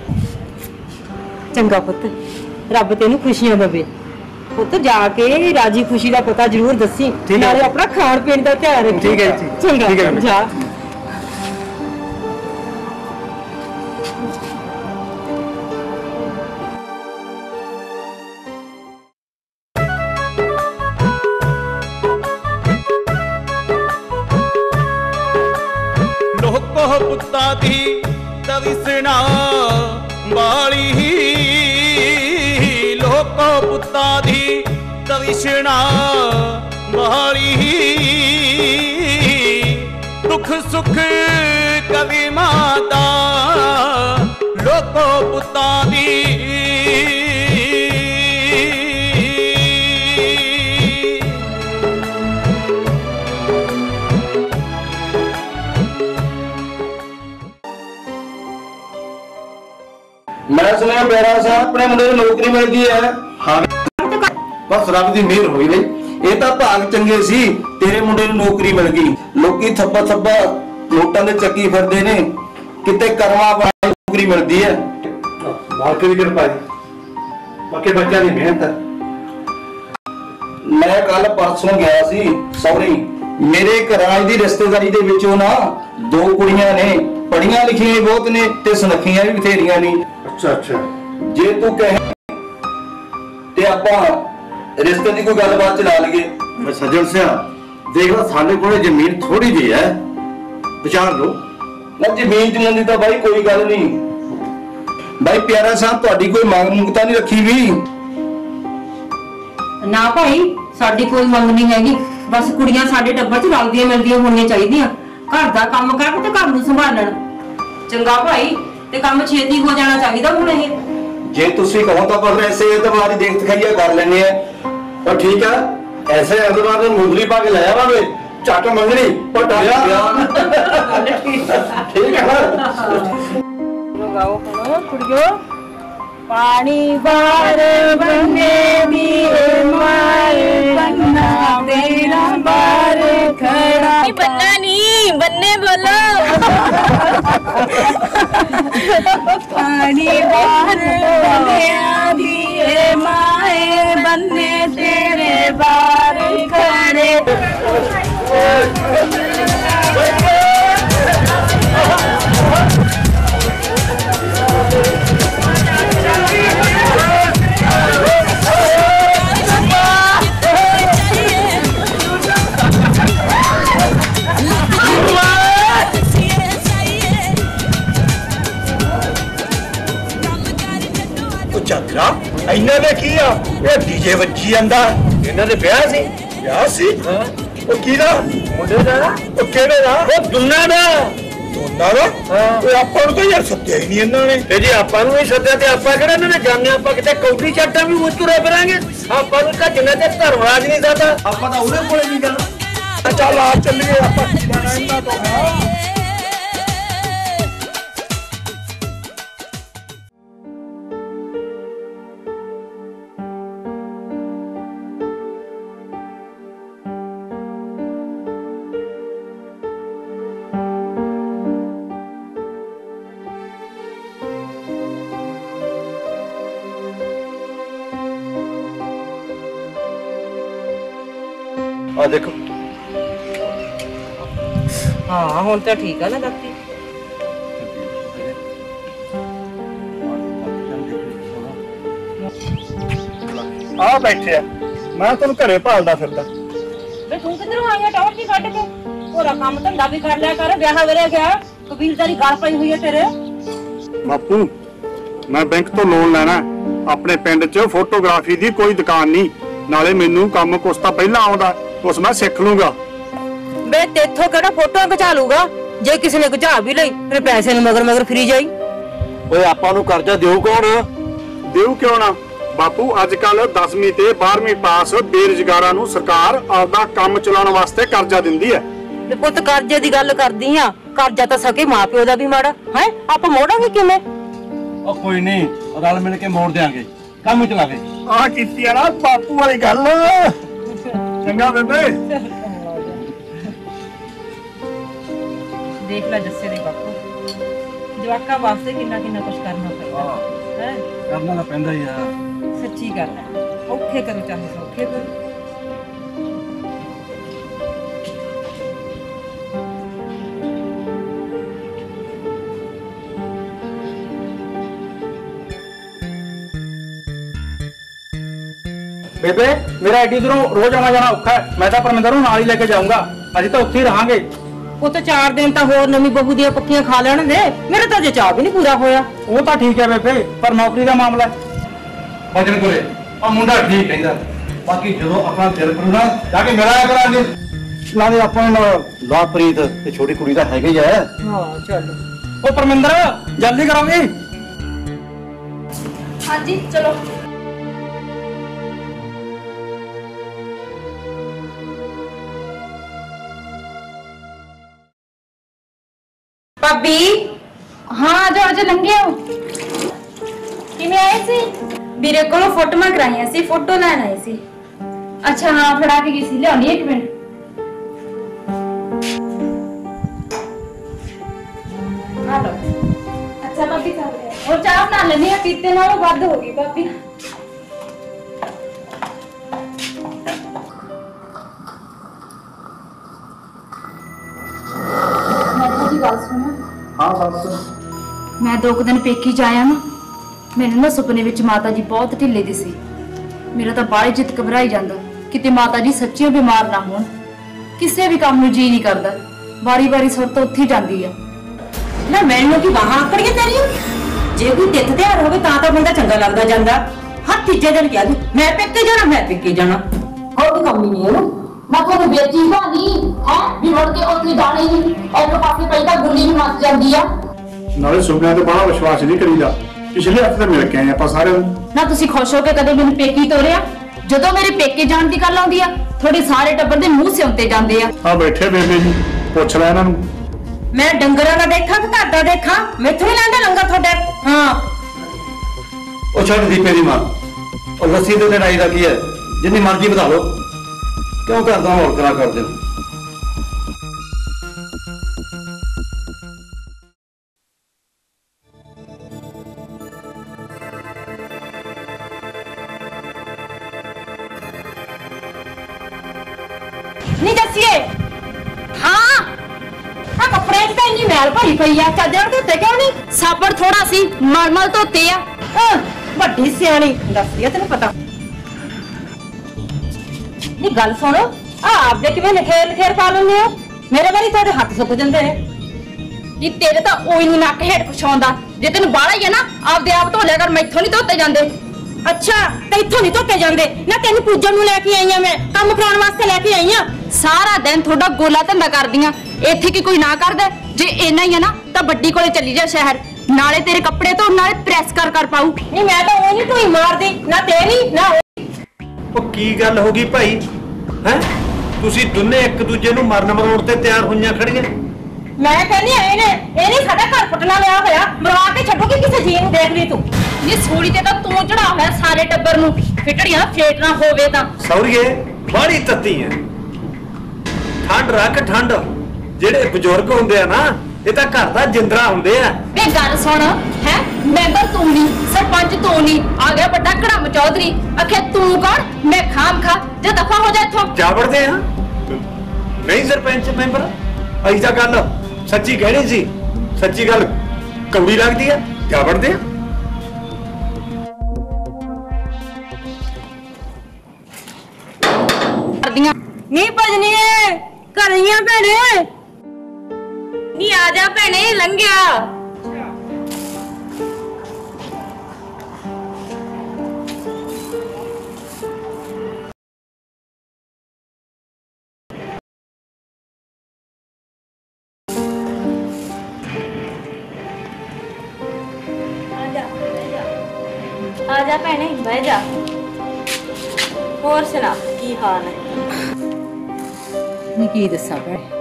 ਚੰਗਾ ਪੁੱਤ ਰੱਬ ਤੈਨੂੰ ਖੁਸ਼ੀਆਂ ਦੇਵੇ ਪੁੱਤ ਜਾ ਕੇ ਰਾਜੀ ਖੁਸ਼ੀ ਦਾ ਪਤਾ ਜ਼ਰੂਰ ਦੱਸੀ ਨਾਲੇ ਆਪਣਾ ਖਾਣ ਪੀਣ ਦਾ ਧਿਆਨ ਰੱਖੀ ਠੀਕ ਹੈ ਜੀ, ਚੰਗਾ ਠੀਕ ਹੈ। ਜਾ ਲੋਕੋ ਪੁੱਤਾ ਦੀ ਤਵਿਸਣਾ ਵਾਲੀ ਲੋਕੋ ਪੁੱਤਾ ਦੀ ਤਵਿਸਣਾ ਵਾਲੀ ਦੁੱਖ ਸੁੱਖ ਕਵੀ ਮਾਤਾ ਲੋਕੋ ਪੁੱਤਾ ਦੀ ਮੈਂ ਸੁਣਿਆ ਪਿਆਰਾ ਸਾਹਿਬ ਆਪਣੇ ਮੁੰਡੇ ਨੂੰ ਨੌਕਰੀ ਮਿਲ ਗਈ ਹੈ ਹਾਂ ਬਸ ਰੱਬ ਦੀ ਮਿਹਰ ਹੋਈ ਬਈ ਇਹ ਤਾਂ ਭਾਗ ਚੰਗੇ ਸੀ ਤੇਰੇ ਮੁੰਡੇ ਨੂੰ ਨੌਕਰੀ ਮਿਲ ਗਈ ਲੋਕੀ ਥੱਬਾ ਥੱਬਾ ਨੋਟਾਂ ਦੇ ਚੱਕੀ ਫਿਰਦੇ ਨੇ ਕਿਤੇ ਕਰਮਾਂ ਵਾਲੀ ਨੌਕਰੀ ਮਿਲਦੀ ਹੈ ਬਾਕੀ ਦੀ ਕਿਰਪਾ ਜੀ ਬਾਕੀ ਬੱਚਿਆਂ ਦੀ ਮਿਹਨਤ ਮੈਂ ਕੱਲ ਪਰਸੋਂ ਗਿਆ ਸੀ ਸੌਰੀ ਮੇਰੇ ਘਰਾਂ ਦੀ ਰਿਸ਼ਤੇਦਾਰੀ ਦੇ ਵਿੱਚੋਂ ਨਾ ਦੋ ਕੁੜੀਆਂ ਨੇ ਪੜੀਆਂ ਲਿਖੀਆਂ ਵੀ ਬਹੁਤ ਨੇ ਤੇ ਸੁਨੱਖੀਆਂ ਵੀ ਬਥੇਰੀਆਂ ਨੇ ਅੱਛਾ ਅੱਛਾ ਜੇ ਤੂੰ ਕਹੇ ਤੇ ਆਪਾਂ ਰਿਸ਼ਤੇ ਦੀ ਕੋਈ ਗੱਲਬਾਤ ਚਲਾ ਲਈਏ ਮੈਂ ਸੱਜਣ ਸਿਆ ਦੇਖ ਲੈ ਸਾਡੇ ਕੋਲੇ ਜ਼ਮੀਨ ਥੋੜੀ ਜਿਹੀ ਹੈ ਵਿਚਾਰ ਲਓ ਨਾ ਜ਼ਮੀਨ ਜਮੂਨ ਦੀ ਤਾਂ ਬਾਈ ਕੋਈ ਗੱਲ ਨਹੀਂ ਬਾਈ ਪਿਆਰਾ ਸਾਹਿਬ ਤੁਹਾਡੀ ਕੋਈ ਮੰਗ ਮੁਕਤਾ ਨਹੀਂ ਰੱਖੀ ਵੀ ਨਾ ਭਾਈ ਸਾਡੀ ਕੋਈ ਮੰਗ ਨਹੀਂ ਹੈਗੀ ਬਸ ਕੁੜੀਆਂ ਸਾਡੇ ਟੱਬਰ 'ਚ ਰਲਦੀਆਂ ਮਿਲਦੀਆਂ ਹੋਣੀਆਂ ਚਾਹੀਦੀਆਂ ਘਰ ਦਾ ਕੰਮ ਕਰਕੇ ਤੇ ਘਰ ਨੂੰ ਸੰਭਾਲਣ ਚੰਗਾ ਭਾਈ ਤੇ ਕੰਮ ਛੇਤੀ ਹੋ ਜਾਣਾ ਚਾਹੀਦਾ ਹੁਣ ਇਹ ਜੇ ਤੁਸੀਂ ਕਹੋ ਤਾਂ ਪਰ ਐਸੇ ਇਤਬਾਰ ਦੀ ਦੇਖ ਦਿਖਾਈਆ ਕਰ ਲੈਣੇ ਆ ਪਰ ਠੀਕ ਆ ਐਸੇ ਇਤਬਾਰ ਨੂੰ ਮੁੰਦਰੀ ਪਾ ਕੇ ਲੈ ਆਵਾਂਗੇ ਝੱਟ ਮੰਗਣੀ ਪਟਾ ਠੀਕ ਹੈ ਲਗਾਓ ਹੁਣ ਕੁੜੀਓ ਪਾਣੀ ਵਾਰ ਬੰਨੇ ਦੀ ਮਾਰ ਬੰਨਾ ਤੇਰਾ ਬਾਰ ਖੜਾ ਬੰਨਾ ਨਹੀਂ ਬੰਨੇ ਬੋਲੋ ਪਾਣੀ ਵਾਰ ਬੰਨਿਆ ਦੀ ਮਾਏ ਬੰਨੇ ਤੇਰੇ ਬਾਰ ਖੜੇ ਇਹ ਡੀਜੇ ਵੱਜੀ ਜਾਂਦਾ। ਇਹਨਾਂ ਦੇ ਵਿਆਹ ਸੀ? ਵਿਆਹ ਸੀ। ਹਾਂ। ਉਹ ਕਿਹਦਾ? ਮੁੰਡੇ ਦਾ। ਉਹ ਕਿਹੜੇ ਦਾ? ਉਹ ਦੁੰਨਾ ਦਾ। ਦੁੰਨਾ ਦਾ? ਹਾਂ। ਉਹ ਆਪਾਂ ਨੂੰ ਤਾਂ ਯਾਰ ਸੱਦਿਆ ਹੀ ਨਹੀਂ ਇਹਨਾਂ ਨੇ। ਤੇ ਜੇ ਆਪਾਂ ਨੂੰ ਨਹੀਂ ਸੱਦਿਆ ਤੇ ਆਪਾਂ ਕਿਹੜਾ ਇਹਨਾਂ ਨੇ ਜਾਣੇ? ਆਪਾਂ ਕਿਤੇ ਕੌਡੀ ਚਾਟਾਂ ਵੀ ਉਹ ਤੁਰੇ ਫਿਰਾਂਗੇ। ਆਪਾਂ ਨੂੰ ਤਾਂ ਜਿੰਨਾ ਤੇ ਧਰਮਰਾਜ ਨਹੀਂ ਸਾਡਾ, ਆਪਾਂ ਤਾਂ ਉਹਦੇ ਕੋਲੇ ਨਹੀਂ ਜਾਣਾ। ਚੱਲ ਆ ਚੱਲੀਏ, ਆਪਾਂ ਕੀ ਲੈਣਾ ਇਹਨਾਂ ਤੋਂ। ਆ ਦੇਖੋ। ਹਾਂ ਹੁਣ ਤਾਂ ਠੀਕ ਆ ਨਾ ਦਾਤੀ। ਆ ਬੈਠੇ ਆ, ਮੈਂ ਤੁਹਾਨੂੰ ਘਰੇ ਭਾਲਦਾ ਫਿਰਦਾ। ਵੇ ਤੂੰ ਕਿੱਧਰੋਂ ਆਇਆ ਟੌਰ ਦੀ ਕੱਢ ਕੇ? ਪੂਰਾ ਕੰਮ ਧੰਦਾ ਵੀ ਕਰ ਲਿਆ ਕਰ, ਵਿਆਹ ਵੇਲੇ ਗਿਆ ਕਬੀਲਦਾਰੀ ਗੱਲ ਪਈ ਹੋਈ ਹੈ ਤੇਰੇ। ਬਾਪੂ ਮੈਂ ਬੈਂਕ ਤੋਂ ਲੋਨ ਲੈਣਾ। ਆਪਣੇ ਪਿੰਡ 'ਚ ਫੋਟੋਗ੍ਰਾਫੀ ਦੀ ਕੋਈ ਦੁਕਾਨ ਨਹੀਂ, ਨਾਲੇ ਮੈਨੂੰ ਕੰਮ ਕੁਛ ਤਾਂ ਪਹਿਲਾਂ ਆਉਂਦਾ, ਉਸ ਮੈਂ ਸਿੱਖ ਲੂੰਗਾ। ਬੇ ਤੇਥੋਂ ਕਿਹੜਾ ਫੋਟੋ ਖਿਚਾ ਲੂਗਾ? ਜੇ ਕਿਸੇ ਨੇ ਖਿਚਾ ਵੀ ਲਈ ਫਿਰ ਪੈਸੇ ਨੂੰ ਮਗਰ ਮਗਰ ਫਰੀ ਜਾਈ। ਓਏ ਆਪਾਂ ਨੂੰ ਕਰਜ਼ਾ ਦਿਓ ਕੌਣ? ਦਿਓ ਕਿਉਂ ਨਾ ਬਾਪੂ, ਅੱਜ ਕੱਲ ਦਸਵੀਂ ਤੇ ਬਾਰਵੀਂ ਪਾਸ ਬੇਰੁਜ਼ਗਾਰਾਂ ਨੂੰ ਸਰਕਾਰ ਆਪਦਾ ਕੰਮ ਚਲਾਉਣ ਵਾਸਤੇ ਕਰਜ਼ਾ ਦਿੰਦੀ ਹੈ। ਤੇ ਪੁੱਤ ਕਰਜ਼ੇ ਦੀ ਗੱਲ ਕਰਦੀ ਆ, ਕਰਜ਼ਾ ਤਾਂ ਸਕੇ ਮਾਂ ਪਿਓ ਦਾ ਵੀ ਮਾੜਾ ਹੈ, ਆਪਾਂ ਮੋੜਾਂਗੇ ਕਿਵੇਂ? ਉਹ ਕੋਈ ਨਹੀਂ, ਰਲ ਮਿਲ ਕੇ ਮੋੜ ਦਿਆਂਗੇ, ਕੰਮ ਚਲਾਵੇ। ਆ ਕੀਤੀ ਆ ਨਾ ਬਾਪੂ ਵਾਲੀ ਗੱਲ। ਚੰਗਾ ਬੇਬੇ। ਦੇਖ ਲੈ ਜੱਸੇ ਦੇ ਬਾਪੂ, ਜਵਾਕਾਂ ਵਾਸਤੇ ਕਿੰਨਾ ਕਿੰਨਾ ਕੁਝ ਕਰਨਾ ਪੈਂਦਾ ਹੈ। ਕਰਨਾ ਤਾਂ ਪੈਂਦਾ ਹੀ ਆ। ਸੱਚੀ ਗੱਲ ਹੈ, ਔਖੇ ਕਰੋ ਚਾਹੇ ਸੌਖੇ ਕਰੋ। ਬੇਬੇ ਮੇਰਾ ਐਡੀ ਦੂਰੋਂ ਰੋਜ਼ ਆਉਣਾ ਜਾਣਾ ਔਖਾ ਹੈ, ਮੈਂ ਤਾਂ ਪਰਮਿੰਦਰ ਨੂੰ ਨਾਲ ਹੀ ਲੈ ਕੇ ਜਾਊਂਗਾ। ਅਸੀਂ ਤਾਂ ਉੱਥੇ ਹੀ ਰਹਾਂਗੇ। ਉਹ ਤਾਂ ਚਾਰ ਦਿਨ ਤਾਂ ਹੋਰ ਨਵੀਂ ਬਹੂ ਦੀਆਂ ਪੱਕੀਆਂ ਖਾ ਲੈਣ ਦੇ, ਮੇਰੇ ਤਾਂ ਅਜੇ ਚਾਹ ਵੀ ਨਹੀਂ ਪੂਰਾ ਹੋਇਆ। ਉਹ ਤਾਂ ਠੀਕ ਹੈ ਬੇਬੇ, ਪਰ ਨੌਕਰੀ ਦਾ ਮਾਮਲਾ ਬਚਨ ਕੋਲੇ ਆ ਮੁੰਡਾ ਠੀਕ ਕਹਿੰਦਾ, ਬਾਕੀ ਜਦੋਂ ਆਪਣਾ ਦਿਲ ਕਰੂ ਨਾ ਜਾ ਕੇ ਮਿਲਾਇਆ ਕਰਾਂਗੇ। ਨਾਲੇ ਆਪਾਂ ਨਾਲ ਲਾਪ੍ਰੀਤ ਤੇ ਛੋਟੀ ਕੁੜੀ ਤਾਂ ਹੈਗੇ ਹੀ ਆ। ਹਾਂ ਚਲੋ। ਉਹ ਪਰਮਿੰਦਰ ਜਲਦੀ ਕਰੋਗੇ? ਹਾਂਜੀ ਚਲੋ। ਭਾਬੀ ਹਾਂ ਆ ਜਾਓ, ਅੱਜ ਲੰਘੇ ਹੋ। ਕਿਵੇਂ ਆਏ ਸੀ? ਵੀਰੇ ਕੋਲੋਂ ਫੋਟੋਆਂ ਕਰਾਈਆਂ ਸੀ, ਫੋਟੋ ਲੈਣ ਆਏ ਸੀ। ਅੱਛਾ ਹਾਂ ਫੜਾ ਕੇ ਗਈ ਸੀ, ਲਿਆਉਣੀ ਇੱਕ ਮਿੰਟ। ਆ ਲਓ। ਅੱਛਾ ਭਾਬੀ ਖਾ ਲਿਆ। ਹੋਰ ਚਾਹ ਬਣਾ ਲੈਣੀ ਆ, ਪੀਤੇ ਨਾਲੋਂ ਵੱਧ ਹੋ ਗਈ ਭਾਬੀ। ਗੱਲ ਸੁਣੋ। ਹਾਂ ਬਸ ਮੈਂ ਦੋ ਕੁ ਦਿਨ ਪੇਕੀ ਚ ਆਇਆ ਨਾ, ਮੈਨੂੰ ਨਾ ਸੁਪਨੇ ਵਿੱਚ ਮਾਤਾ ਜੀ ਬਹੁਤ ਢਿੱਲੇ ਦੀ ਸੀ। ਮੇਰਾ ਤਾਂ ਬਾਹਲੀ ਜਿੱਤ ਘਬਰਾਈ ਜਾਂਦਾ, ਕਿਤੇ ਮਾਤਾ ਜੀ ਸੱਚੀਓ ਬਿਮਾਰ ਨਾ ਹੋਣ। ਕਿਸੇ ਵੀ ਕੰਮ ਨੂੰ ਜੀ ਨਹੀਂ ਕਰਦਾ, ਵਾਰੀ ਵਾਰੀ ਸੁਰਤ ਉੱਥੇ ਜਾਂਦੀ ਆ। ਨਾ ਮੈਨੂੰ ਕੀ ਬਾਹਾਂ ਆਕੜੀਆਂ ਤੇਰੀਆਂ? ਜੇ ਕੋਈ ਤਿੱਥ ਤਿਉਹਾਰ ਹੋਵੇ ਤਾਂ ਤਾਂ ਬੰਦਾ ਚੰਗਾ ਲੱਗਦਾ ਜਾਂਦਾ। ਹਰ ਤੀਜੇ ਦਿਨ ਕਹਿ ਦੂੰ ਮੈਂ ਪੇਕੇ ਜਾਣਾ, ਮੈਂ ਪੇਕੇ ਜਾਣਾ। ਹੋਰ ਕੰਮ ਹੀ ਨਹੀਂ ਇਹਨੂੰ। ਮੈਂ ਤੁਹਾਨੂੰ ਵੇਚੀ ਭਾਣੀ ਹੈ ਵੀ ਮੁੜ ਕੇ ਉੱਥੇ ਜਾਣੇ ਨਹੀਂ। ਇੱਕ ਪਾਸੇ ਪਹਿਲਾਂ ਗੁੱਲੀ ਵੀ ਮੱਚ ਜਾਂਦੀ ਆ। ਨਾਲੇ ਸੁਪਨਿਆਂ ਤੇ ਬੜਾ ਵਿਸ਼ਵਾਸ ਨਹੀਂ ਕਰੀਦਾ। ਪਿਛਲੇ ਹਫ਼ਤੇ ਮਿਲ ਕੇ ਆਏ ਆਪਾਂ ਸਾਰਿਆਂ ਨੂੰ। ਨਾ ਤੁਸੀਂ ਖੁਸ਼ ਹੋ ਕੇ ਕਦੇ ਮੈਨੂੰ ਪੇਕੀ ਤੋਰਿਆ? ਜਦੋਂ ਮੇਰੇ ਪੇਕੇ ਜਾਣ ਦੀ ਗੱਲ ਆਉਂਦੀ ਆ, ਤੁਹਾਡੇ ਸਾਰੇ ਟੱਬਰ ਦੇ ਮੂੰਹ ਸਿਉਂਤੇ ਜਾਂਦੇ ਆ। ਆ ਬੈਠੇ ਬੇਬੇ ਜੀ, ਪੁੱਛ ਲੈ ਇਹਨਾਂ ਨੂੰ। ਮੈਂ ਡੰਗਰਾਂ ਦਾ ਦੇਖਾਂ ਕਿ ਘਰ ਦਾ ਦੇਖਾਂ? ਮੈਥੋਂ ਹੀ ਲੈਂਦੇ ਲੰਗਾ ਤੁਹਾਡੇ। ਹਾਂ ਉਹ ਛੱਡ ਦੀਪੇ ਦੀ ਮਾਂ, ਉਹ ਲੱਸੀ ਤੇ ਲੜਾਈ ਦਾ ਕੀ ਹੈ? ਜਿੰਨੀ ਮਰਜ਼ੀ ਵਧਾ ਲਓ, ਕਿਉਂ ਕਰਦਾ ਹੋਰ ਕਰਾ ਕਰਦੇ ਹੋ? ਨਹੀਂ ਦੱਸੀਏ। ਹਾਂ ਆ ਕੱਪੜੇ ਚ ਤਾਂ ਇੰਨੀ ਮੈਲ ਭਰੀ ਪਈ ਆ, ਚਾਦਰ ਧੋਤੇ ਕਿਉਂ ਨਹੀਂ? ਸਾਬਣ ਥੋੜਾ ਸੀ, ਮਲਮਲ ਧੋਤੇ ਆ। ਅਹ, ਵੱਡੀ ਸਿਆਣੀ ਦੱਸਦੀ ਆ ਤੈਨੂੰ ਪਤਾ ਨਹੀਂ। ਗੱਲ ਸੁਣ, ਆ ਆਪਦੇ ਕਿਵੇਂ ਨਖੇਰ ਨਖੇਰ ਪਾ ਲੈਂਦੇ ਹੋ? ਮੇਰੇ ਵਾਰੀ ਤੁਹਾਡੇ ਹੱਥ ਸੁੱਕ ਜਾਂਦੇ ਨੇ। ਨੀ ਤੇਰੇ ਤਾਂ ਉਹੀ ਨਹੀਂ ਨੱਕ ਹੇਠ ਕੁਛ ਆਉਂਦਾ। ਜੇ ਤੈਨੂੰ ਬਾਹਲਾ ਹੀ ਆ ਨਾ, ਆਪਦੇ ਆਪ ਧੋ ਲਿਆ ਕਰ, ਮੈਥੋਂ ਨਹੀਂ ਧੋਤੇ ਜਾਂਦੇ। ਅੱਛਾ ਤੇ ਇੱਥੋਂ ਨਹੀਂ ਧੋਤੇ ਜਾਂਦੇ ਨਾ। ਤੈਨੂੰ ਪੂਜਣ ਨੂੰ ਲੈ ਕੇ ਆਈ ਆ, ਮੈਂ ਕੰਮ ਕਰਾਉਣ ਵਾਸਤੇ ਲੈ ਕੇ ਆਈ ਆ। ਸਾਰਾ ਦਿਨ ਤੁਹਾਡਾ ਗੋਲਾ ਧੰਦਾ ਕਰਦੀਆਂ, ਇੱਥੇ ਕੀ ਕੋਈ ਨਾ ਕਰਦਾ? ਜੇ ਇੰਨਾ ਹੀ ਆ ਨਾ ਤਾਂ ਵੱਡੀ ਕੋਲੇ ਚੱਲੀ ਜਾ ਸ਼ਹਿਰ, ਨਾਲੇ ਤੇਰੇ ਕੱਪੜੇ ਧੋ ਨਾਲੇ ਪ੍ਰੈਸ ਕਰ ਕਰ ਪਾਉ। ਨਹੀਂ ਮੈਂ ਤਾਂ ਉਹ ਨਹੀਂ ਢੋਈ ਮਾਰਦੀ, ਨਾ ਤੇਰੀ ਨਾ ਉਹ ਕੀ ਗੱਲ ਹੋ ਗਈ ਭਾਈ? ਹੈ ਤੁਸੀਂ ਦੋਨੇ ਇੱਕ ਦੂਜੇ ਨੂੰ ਮਰਨ ਮਰਾਉਣ ਤੇ ਤਿਆਰ ਹੋਈਆਂ ਖੜੀਆਂ। ਮੈਂ ਕਹਿੰਦੀ ਆ ਇਹਨੇ ਇਹਨੇ ਸਾਡਾ ਘਰ ਪੁੱਟਣਾ ਲਿਆ ਹੋਇਆ, ਮਰਵਾ ਕੇ ਛੱਡੋਗੀ ਕਿਸੇ ਜੀ ਨੂੰ। ਦੇਖ ਲਈ ਤੂੰ ਨੀ ਸੂਲੀ ਤੇ ਤਾਂ ਤੂੰ ਚੜਾ ਹੋਇਆ ਸਾਰੇ ਟੱਬਰ ਨੂੰ, ਫਿਟੜੀਆਂ ਫੇਟਣਾ ਹੋਵੇ ਤਾਂ। ਸੌਰੀਏ ਬੜੀ ਤੱਤੀ ਹੈ। ਠੰਡ ਰੱਖ ਠੰਡ, ਜਿਹੜੇ ਬਜ਼ੁਰਗ ਹੁੰਦੇ ਆ ਨਾ ਇਹ ਤਾਂ ਘਰ ਦਾ ਜਿੰਦਰਾ ਹੁੰਦੇ ਆ। ਵੇ ਗੱਲ ਸੁਣ, ਹੈ ਮੈਂਬਰ ਤੂੰ ਨਹੀਂ, ਸਰਪੰਚ ਤੂੰ ਨਹੀਂ, ਆ ਗਿਆ ਵੱਡਾ ਘੜਮ ਚੌਧਰੀ। ਆਖੇ ਤੂੰ ਕੌਣ? ਮੈਂ ਖਾਮ ਖਾ ਜੇ ਦਫਾ ਹੋ ਜਾ ਇੱਥੋਂ। ਜਾਵੜਦੇ ਆ ਨਹੀਂ ਸਰਪੰਚ ਮੈਂਬਰ, ਅਈ ਤਾਂ ਗੱਲ ਸੱਚੀ ਕਹਿਣੀ ਸੀ, ਸੱਚੀ ਗੱਲ ਕੌੜੀ ਲੱਗਦੀ ਆ। ਜਾਵੜਦੇ ਆ ਕਰਦੀਆਂ ਨਹੀਂ ਭਜਨੀਏ ਘਰੀਆਂ ਭੈਣੇ। ਨਹੀਂ ਆ ਜਾ ਭੈਣੇ, ਲੰਘਿਆ। ਆ ਜਾ ਭੈਣੇ, ਬਹਿ ਜਾ। ਹੋਰ ਸੁਣਾ ਕੀ ਹਾਲ ਹੈ? ਨੀ ਕੀ ਦੱਸਾਂ ਭੈਣੇ,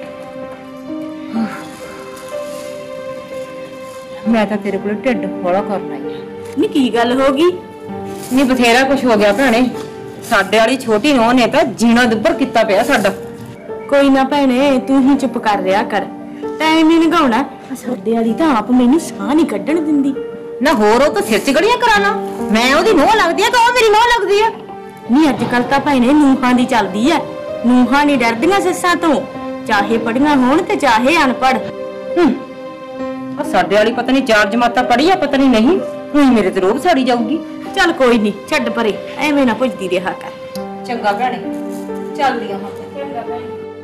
ਮੈਂ ਤਾਂ ਤੇਰੇ ਕੋਲ ਢਿੱਡ ਹੌਲਾ ਕਰਨ ਆਈ ਆ। ਨੀ ਕੀ ਗੱਲ ਹੋ ਗਈ? ਨੀ ਬਥੇਰਾ ਕੁਛ ਹੋ ਗਿਆ ਭੈਣੇ, ਸਾਡੇ ਵਾਲੀ ਛੋਟੀ ਨੂੰਹ ਨੇ ਤਾਂ ਜੀਣਾ ਦੁੱਬਰ ਕੀਤਾ ਪਿਆ ਸਾਡਾ। ਕੋਈ ਨਾ ਭੈਣੇ, ਤੂੰ ਹੀ ਚੁੱਪ ਕਰ ਰਿਹਾ ਕਰ, ਟਾਈਮ ਹੀ ਲੰਘਾਉਣਾ। ਸਾਡੇ ਵਾਲੀ ਤਾਂ ਆਪ ਮੈਨੂੰ ਸਾਹ ਨਹੀਂ ਕੱਢਣ ਦਿੰਦੀ। ਨਾ ਹੋਰ ਉਹ ਤਾਂ ਸਿਰ ਚ ਗੜੀਆਂ ਕਰਾਣਾ, ਮੈਂ ਉਹਦੀ ਨੂੰਹ ਲੱਗਦੀ ਆ ਤਾਂ ਉਹ ਮੇਰੀ ਨੂੰਹ ਲੱਗਦੀ ਆ। ਨਹੀਂ ਅੱਜ ਕੱਲ ਤਾਂ ਭੈਣੇ ਨੂੰਹਾਂ ਦੀ ਚੱਲਦੀ ਐ, ਨੂੰਹਾਂ ਨਹੀਂ ਡਰਦੀਆਂ ਸੱਸਾਂ ਤੋਂ, ਚਾਹੇ ਪੜੀਆਂ ਹੋਣ ਤੇ ਚਾਹੇ ਅਨਪੜ੍ਹ। ਹੂੰ ਸਾਡੇ ਵਾਲੀ ਪਤਾ ਨਹੀਂ ਚਾਰ ਜਮਾਤਾਂ ਪੜ੍ਹੀ ਆ ਪਤਾ ਨਹੀਂ ਨਹੀਂ, ਹੁਣ ਮੇਰੇ ਤੇ ਰੋਬ ਸਾੜੀ ਜਾਊਗੀ। ਚੱਲ ਕੋਈ ਨਹੀਂ, ਛੱਡ ਪਰੇ, ਐਵੇਂ ਨਾ ਪੁੱਛਦੀ ਰਿਹਾ ਕਰ। ਚੰਗਾ ਭੈਣੇ, ਚੱਲਦੀ ਆ ਹੁਣ। ਚੰਗਾ ਭੈਣੇ।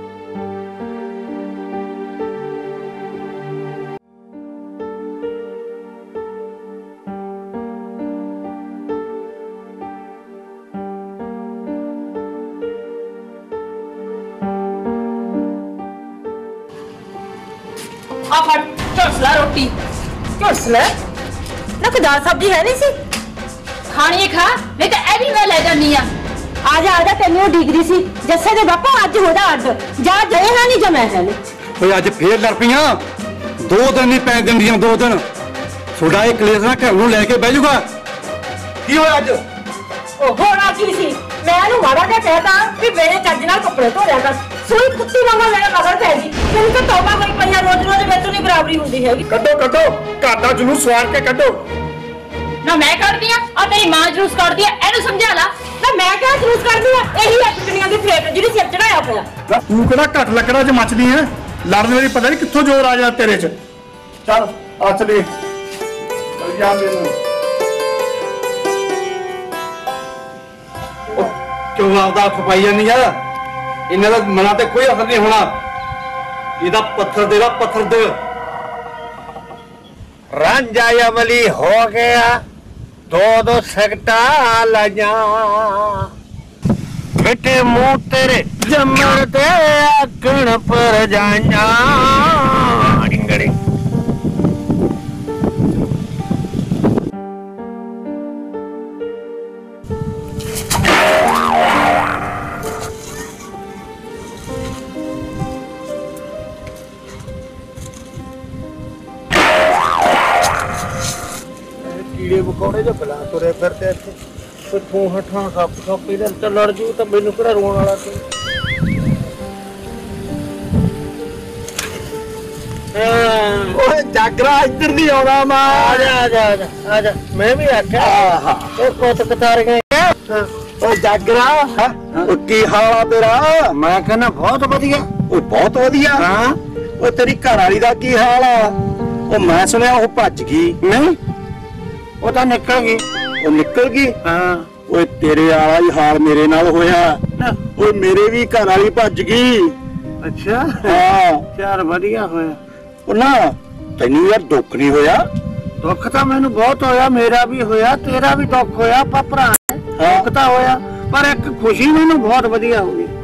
ਆ ਫੜ ਝੁਲਸਲਾ ਰੋਟੀ, ਝੁਲਸਲਾ ਨਾ। ਕੋਈ ਦਾਲ ਸਬਜ਼ੀ ਹੈ ਨਹੀਂ ਸੀ? ਖਾਣੀ ਖਾ, ਨਹੀਂ ਤਾਂ ਇਹ ਵੀ ਮੈਂ ਲੈ ਜਾਨੀ ਆ। ਆ ਜਾ ਆ ਜਾ, ਤੈਨੂੰ ਡਿਗਰੀ ਸੀ ਜੱਸੇ ਦੇ ਬਾਪਾ, ਅੱਜ ਹੋ ਜਾ ਅੱਡ। ਜਾ ਜਏ ਹਾਂ ਨਹੀਂ ਜਮੈ ਹੈ। ਓਏ ਅੱਜ ਫੇਰ ਲੜ ਪਈਆਂ, ਦੋ ਦਿਨ ਨਹੀਂ ਪੈ ਦਿੰਦੀਆਂ, ਦੋ ਦਿਨ ਤੁਹਾਡਾ ਇਹ ਕਲੇਸ਼ ਨਾ ਘਰ ਨੂੰ ਲੈ ਕੇ ਬਹਿ ਜੂਗਾ। ਕੀ ਹੋਇਆ ਅੱਜ? ਉਹ ਹੋਣਾ ਕੀ ਸੀ, ਮੈਂ ਇਹਨੂੰ ਮਾੜਾ ਜਿਹਾ ਕਹਿਤਾ ਵੀ ਮੇਰੇ ਚੱਜ ਨਾਲ ਕੱਪੜੇ ਧੋ ਲਿਆ ਕਰ। ਸੂਈ ਕੁੱਤੀ ਵਾਂਗੂ ਮੇਰੇ ਮਗਰ ਪੈ ਗਈ। ਮੈਨੂੰ ਤਾਂ ਤੋਬਾ ਕਰੀ ਪਈਆਂ, ਰੋਜ਼ ਰੋਜ਼ ਮੇਰੇ ਤੋਂ ਨਹੀਂ ਬਰਾਬਰੀ ਹੁੰਦੀ ਹੈਗੀ। ਕੱਢੋ ਕੱਢੋ ਘਰ ਦਾ ਜਲੂਸ ਸਵਾਰ ਕੇ ਕੱਢੋ। ਨਾ ਮੈਂ ਕੱਢਦੀ ਆ, ਆ ਤੇਰੀ ਮਾਂ ਜਲੂਸ ਕੱਢਦੀ ਆ, ਇਹਨੂੰ ਸਮਝਾ ਲਾ। ਨਾ ਮੈਂ ਕਿਹਾ ਜਲੂਸ ਕਰਦੀ ਆ, ਇਹੀ ਹੈ ਟੁੱਟਣੀਆਂ ਦੀ ਫਲੇਟ ਜਿਹੜੀ ਸਿਰ ਚੜਾਇਆ ਪਿਆ। ਨਾ ਤੂੰ ਕਿਹੜਾ ਘੱਟ ਲੱਕੜਾਂ 'ਚ ਮੱਚਦੀ ਐ? ਲੜਨ ਵੇਲੇ ਪਤਾ ਨਹੀਂ ਕਿੱਥੋਂ ਜ਼ੋਰ ਆ ਜਾ ਤੇਰੇ 'ਚ। ਚੱਲ ਆ ਚਲੀ ਚੱਲ ਜਾ ਮੈਨੂੰ। ਕਿਉਂ ਆਪਦਾ ਹੱਥ ਪਾਈ ਜਾਂਦੀ ਆ? ਇਹਨਾਂ ਦਾ ਮਨਾਂ ਤੇ ਕੋਈ ਅਸਰ ਨਹੀਂ ਹੋਣਾ, ਇਹਦਾ ਪੱਥਰ ਦੇਗਾ ਪੱਥਰ ਦੇ। ਰਾਂਝਾ ਅਮਲੀ ਹੋ ਗਿਆ, ਦੋ ਦੋ ਸਕਟਾ ਲਾਈਆਂ, ਮਿੱਠੇ ਮੂੰਹ ਤੇਰੇ ਜੰਮਣ ਤੇ ਆਕਣ ਪਰ ਜਾਈਆਂ। ਡਿੰਗੜੀ ਕੀੜੇ ਮਕੌੜੇ ਜੋ ਬਲਾ ਤੁਰੇ ਫਿਰਦੇ ਇੱਥੇ, ਕੋਈ ਥੂ ਹੱਠਾਂ ਸੱਪ ਸੱਪ ਇਹਦੇ ਤੇ ਲੜ ਜੂ ਤਾਂ ਮੈਨੂੰ ਕਿਹੜਾ ਰੋਣ ਵਾਲਾ ਸੀ। ਓਏ ਜਾਗਰਾ ਇੱਧਰ ਨਹੀਂ ਆਉਣਾ ਮੈਂ। ਆ ਜਾ ਆ ਜਾ ਆ ਜਾ ਆ ਜਾ, ਮੈਂ ਵੀ ਆਖਿਆ ਉਹ ਕੋਤ ਕਤਾਰ ਗਏ। ਓਏ ਜਾਗਰਾ, ਉਹ ਕੀ ਹਾਲ ਆ ਤੇਰਾ? ਮੈਂ ਕਹਿੰਦਾ ਬਹੁਤ ਵਧੀਆ। ਉਹ ਬਹੁਤ ਵਧੀਆ? ਹਾਂ। ਉਹ ਤੇਰੀ ਘਰ ਵਾਲੀ ਦਾ ਕੀ ਹਾਲ ਆ? ਉਹ ਮੈਂ ਸੁਣਿਆ ਉਹ ਭੱਜ ਗਈ। ਨਹੀਂ, ਉਹ ਤਾਂ ਨਿਕਲ ਗਈ। ਉਹ ਨਿਕਲ ਗਈ? ਹਾਂ। ਓਏ ਤੇਰੇ ਵਾਲਾ ਹੀ ਹਾਲ ਮੇਰੇ ਨਾਲ ਹੋਇਆ। ਓਏ ਮੇਰੇ ਵੀ ਘਰ ਵਾਲੀ ਭੱਜ ਗਈ। ਅੱਛਾ? ਹਾਂ। ਯਾਰ ਵਧੀਆ ਹੋਇਆ। ਉਹ ਨਾ ਤੈਨੂੰ ਯਾਰ ਦੁੱਖ ਨਹੀਂ ਹੋਇਆ? ਦੁੱਖ ਤਾਂ ਮੈਨੂੰ ਬਹੁਤ ਹੋਇਆ, ਮੇਰਾ ਵੀ ਹੋਇਆ, ਤੇਰਾ ਵੀ ਦੁੱਖ ਹੋਇਆ, ਆਪਾਂ ਭਰਾ ਦੁੱਖ ਤਾਂ ਹੋਇਆ, ਪਰ ਇੱਕ ਖੁਸ਼ੀ ਮੈਨੂੰ ਬਹੁਤ ਵਧੀਆ ਹੋ ਗਈ।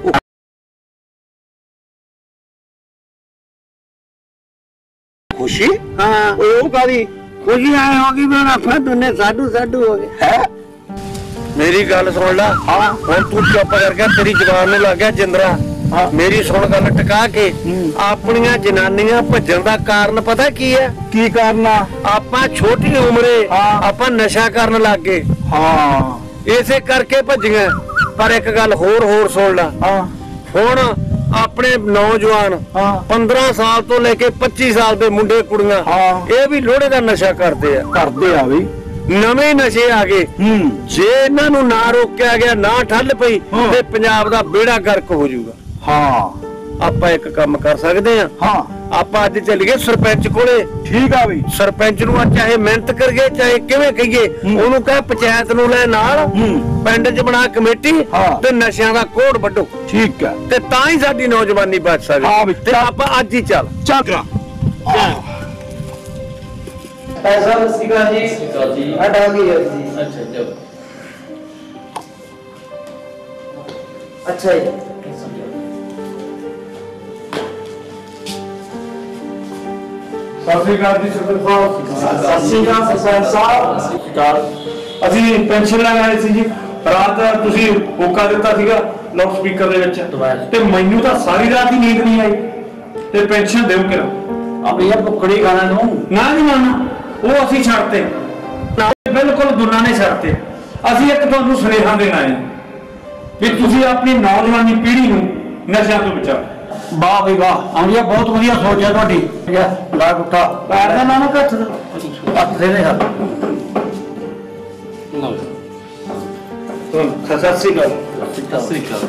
ਖੁਸ਼ੀ? ਹਾਂ ਉਹ ਕਾਦੀ ਖੁਸ਼ੀ ਆਏ ਹੋ ਗਈ ਮੇਰਾ ਫੱਟ ਨੇ ਸਾਡੂ ਸਾਡੂ ਹੋ ਗਏ ਹੈ? ਮੇਰੀ ਗੱਲ ਸੁਣ ਲੈ। ਹਾਂ ਹੁਣ ਤੂੰ ਚੁੱਪ ਕਰਕੇ ਤੇਰੀ ਜ਼ਬਾਨ ਨੂੰ ਲੱਗ ਗਿਆ ਜਿੰਦਰਾ। ਮੇਰੀ ਸੁਣ ਗੱਲ ਟਿਕਾ ਕੇ। ਆਪਣੀਆਂ ਜਨਾਨੀਆਂ ਭੱਜਣ ਦਾ ਕਾਰਨ ਪਤਾ ਕੀ ਹੈ? ਕੀ ਕਰਨਾ? ਆਪਾਂ ਛੋਟੀ ਉਮਰੇ ਆਪਾਂ ਨਸ਼ਾ ਕਰਨ ਲੱਗ ਗਏ। ਹਾਂ ਇਸੇ ਕਰਕੇ ਭੱਜੀਆਂ। ਪਰ ਇੱਕ ਗੱਲ ਹੋਰ ਹੋਰ ਸੁਣ ਲੈ। ਹਾਂ ਹੁਣ ਆਪਣੇ ਨੌਜਵਾਨ ਪੰਦਰਾਂ ਸਾਲ ਤੋਂ ਲੈ ਕੇ ਪੱਚੀ ਸਾਲ ਦੇ ਮੁੰਡੇ ਕੁੜੀਆਂ ਇਹ ਵੀ ਲੋਹੜੇ ਦਾ ਨਸ਼ਾ ਕਰਦੇ ਆ ਕਰਦੇ ਆ ਵੀ। ਨਵੇਂ ਨਸ਼ੇ ਆ ਗਏ। ਜੇ ਇਹਨਾਂ ਨੂੰ ਨਾ ਰੋਕਿਆ ਗਿਆ, ਨਾ ਠੱਲ ਪਈ ਤੇ ਪੰਜਾਬ ਦਾ ਬੇੜਾ ਗਰਕ ਹੋ ਜਾਊਗਾ। ਹਾਂ ਆਪਾਂ ਇੱਕ ਕੰਮ ਕਰ ਸਕਦੇ ਆ। ਹਾਂ ਆਪਾਂ ਅੱਜ ਚੱਲੀਏ ਸਰਪੰਚ ਕੋਲੇ। ਠੀਕ ਆ ਵੀ। ਸਰਪੰਚ ਨੂੰ ਚਾਹੇ ਮਿਹਨਤ ਕਰੀਏ ਚਾਹੇ ਕਿਵੇਂ ਕਹੀਏ, ਉਹਨੂੰ ਕਹੇ ਪੰਚਾਇਤ ਨੂੰ ਲੈ ਨਾਲ, ਪਿੰਡ 'ਚ ਬਣਾ ਕਮੇਟੀ ਤੇ ਨਸ਼ਿਆਂ ਦਾ ਕੋਡ ਵੱਢੋ। ਠੀਕ ਹੈ, ਤੇ ਤਾਂ ਹੀ ਸਾਡੀ ਨੌਜਵਾਨੀ ਬਚ ਸਕਦੀ। ਤੇ ਆਪਾਂ ਅੱਜ ਹੀ ਚੱਲ ਚੱਲ ਕਰਾ। ਪੈਸਾ ਸੀਗਾ ਜੀ ਸੀਗਾ ਜੀ ਹਟਾ ਗਿਆ ਜੀ। अच्छा जब ਅੱਛਾ ਜੀ। ਸਤਿ ਸ੍ਰੀ ਅਕਾਲ ਜੀ ਸਰਪੰਚ ਸਾਹਿਬ। ਸਤਿ ਸ਼੍ਰੀ ਅਕਾਲ ਸਰਪੰਚ ਸਾਹਿਬ। ਅਸੀਂ ਪੈਨਸ਼ਨ ਲੈਣ ਆਏ ਸੀ ਜੀ। ਰਾਤ ਤੁਸੀਂ ਹੋਕਾ ਦਿੱਤਾ ਸੀਗਾ ਲਾਊਡ ਸਪੀਕਰ ਦੇ ਵਿੱਚ, ਤੇ ਮੈਨੂੰ ਤਾਂ ਸਾਰੀ ਰਾਤ ਹੀ ਨੀਂਦ ਨਹੀਂ ਆਈ। ਤੇ ਪੈਨਸ਼ਨ ਦਿਓ ਕਿਰਾ। ਆ ਭਈਆ ਭੁੱਖੜੀ ਖਾਣਾ ਨੂੰ ਨਾ ਜੀ ਨਾ ਨਾ, ਉਹ ਅਸੀਂ ਛੱਡਤੇ। ਬਿਲਕੁਲ ਦੋਨਾਂ ਨੇ ਛੱਡਤੇ। ਅਸੀਂ ਇੱਕ ਤੁਹਾਨੂੰ ਸੁਨੇਹਾ ਦੇਣਾ ਹੈ ਵੀ ਤੁਸੀਂ ਆਪਣੀ ਨੌਜਵਾਨੀ ਪੀੜ੍ਹੀ ਨੂੰ ਨਸ਼ਿਆਂ ਤੋਂ ਬਚਾਓ। ਵਾਹ ਬਈ ਵਾਹ, ਆਉਂਦੀਆਂ ਬਹੁਤ ਵਧੀਆ ਸੋਚ ਹੈ ਤੁਹਾਡੀ। ਲਾ ਉੱਠਾ ਪੈਰ ਦਾ ਨਾਮ ਕੱਟ ਹੱਥ ਦੇ ਦੇ ਹੱਥ। ਸਤਿ ਸ੍ਰੀ ਅਕਾਲ। सत श्रीकाल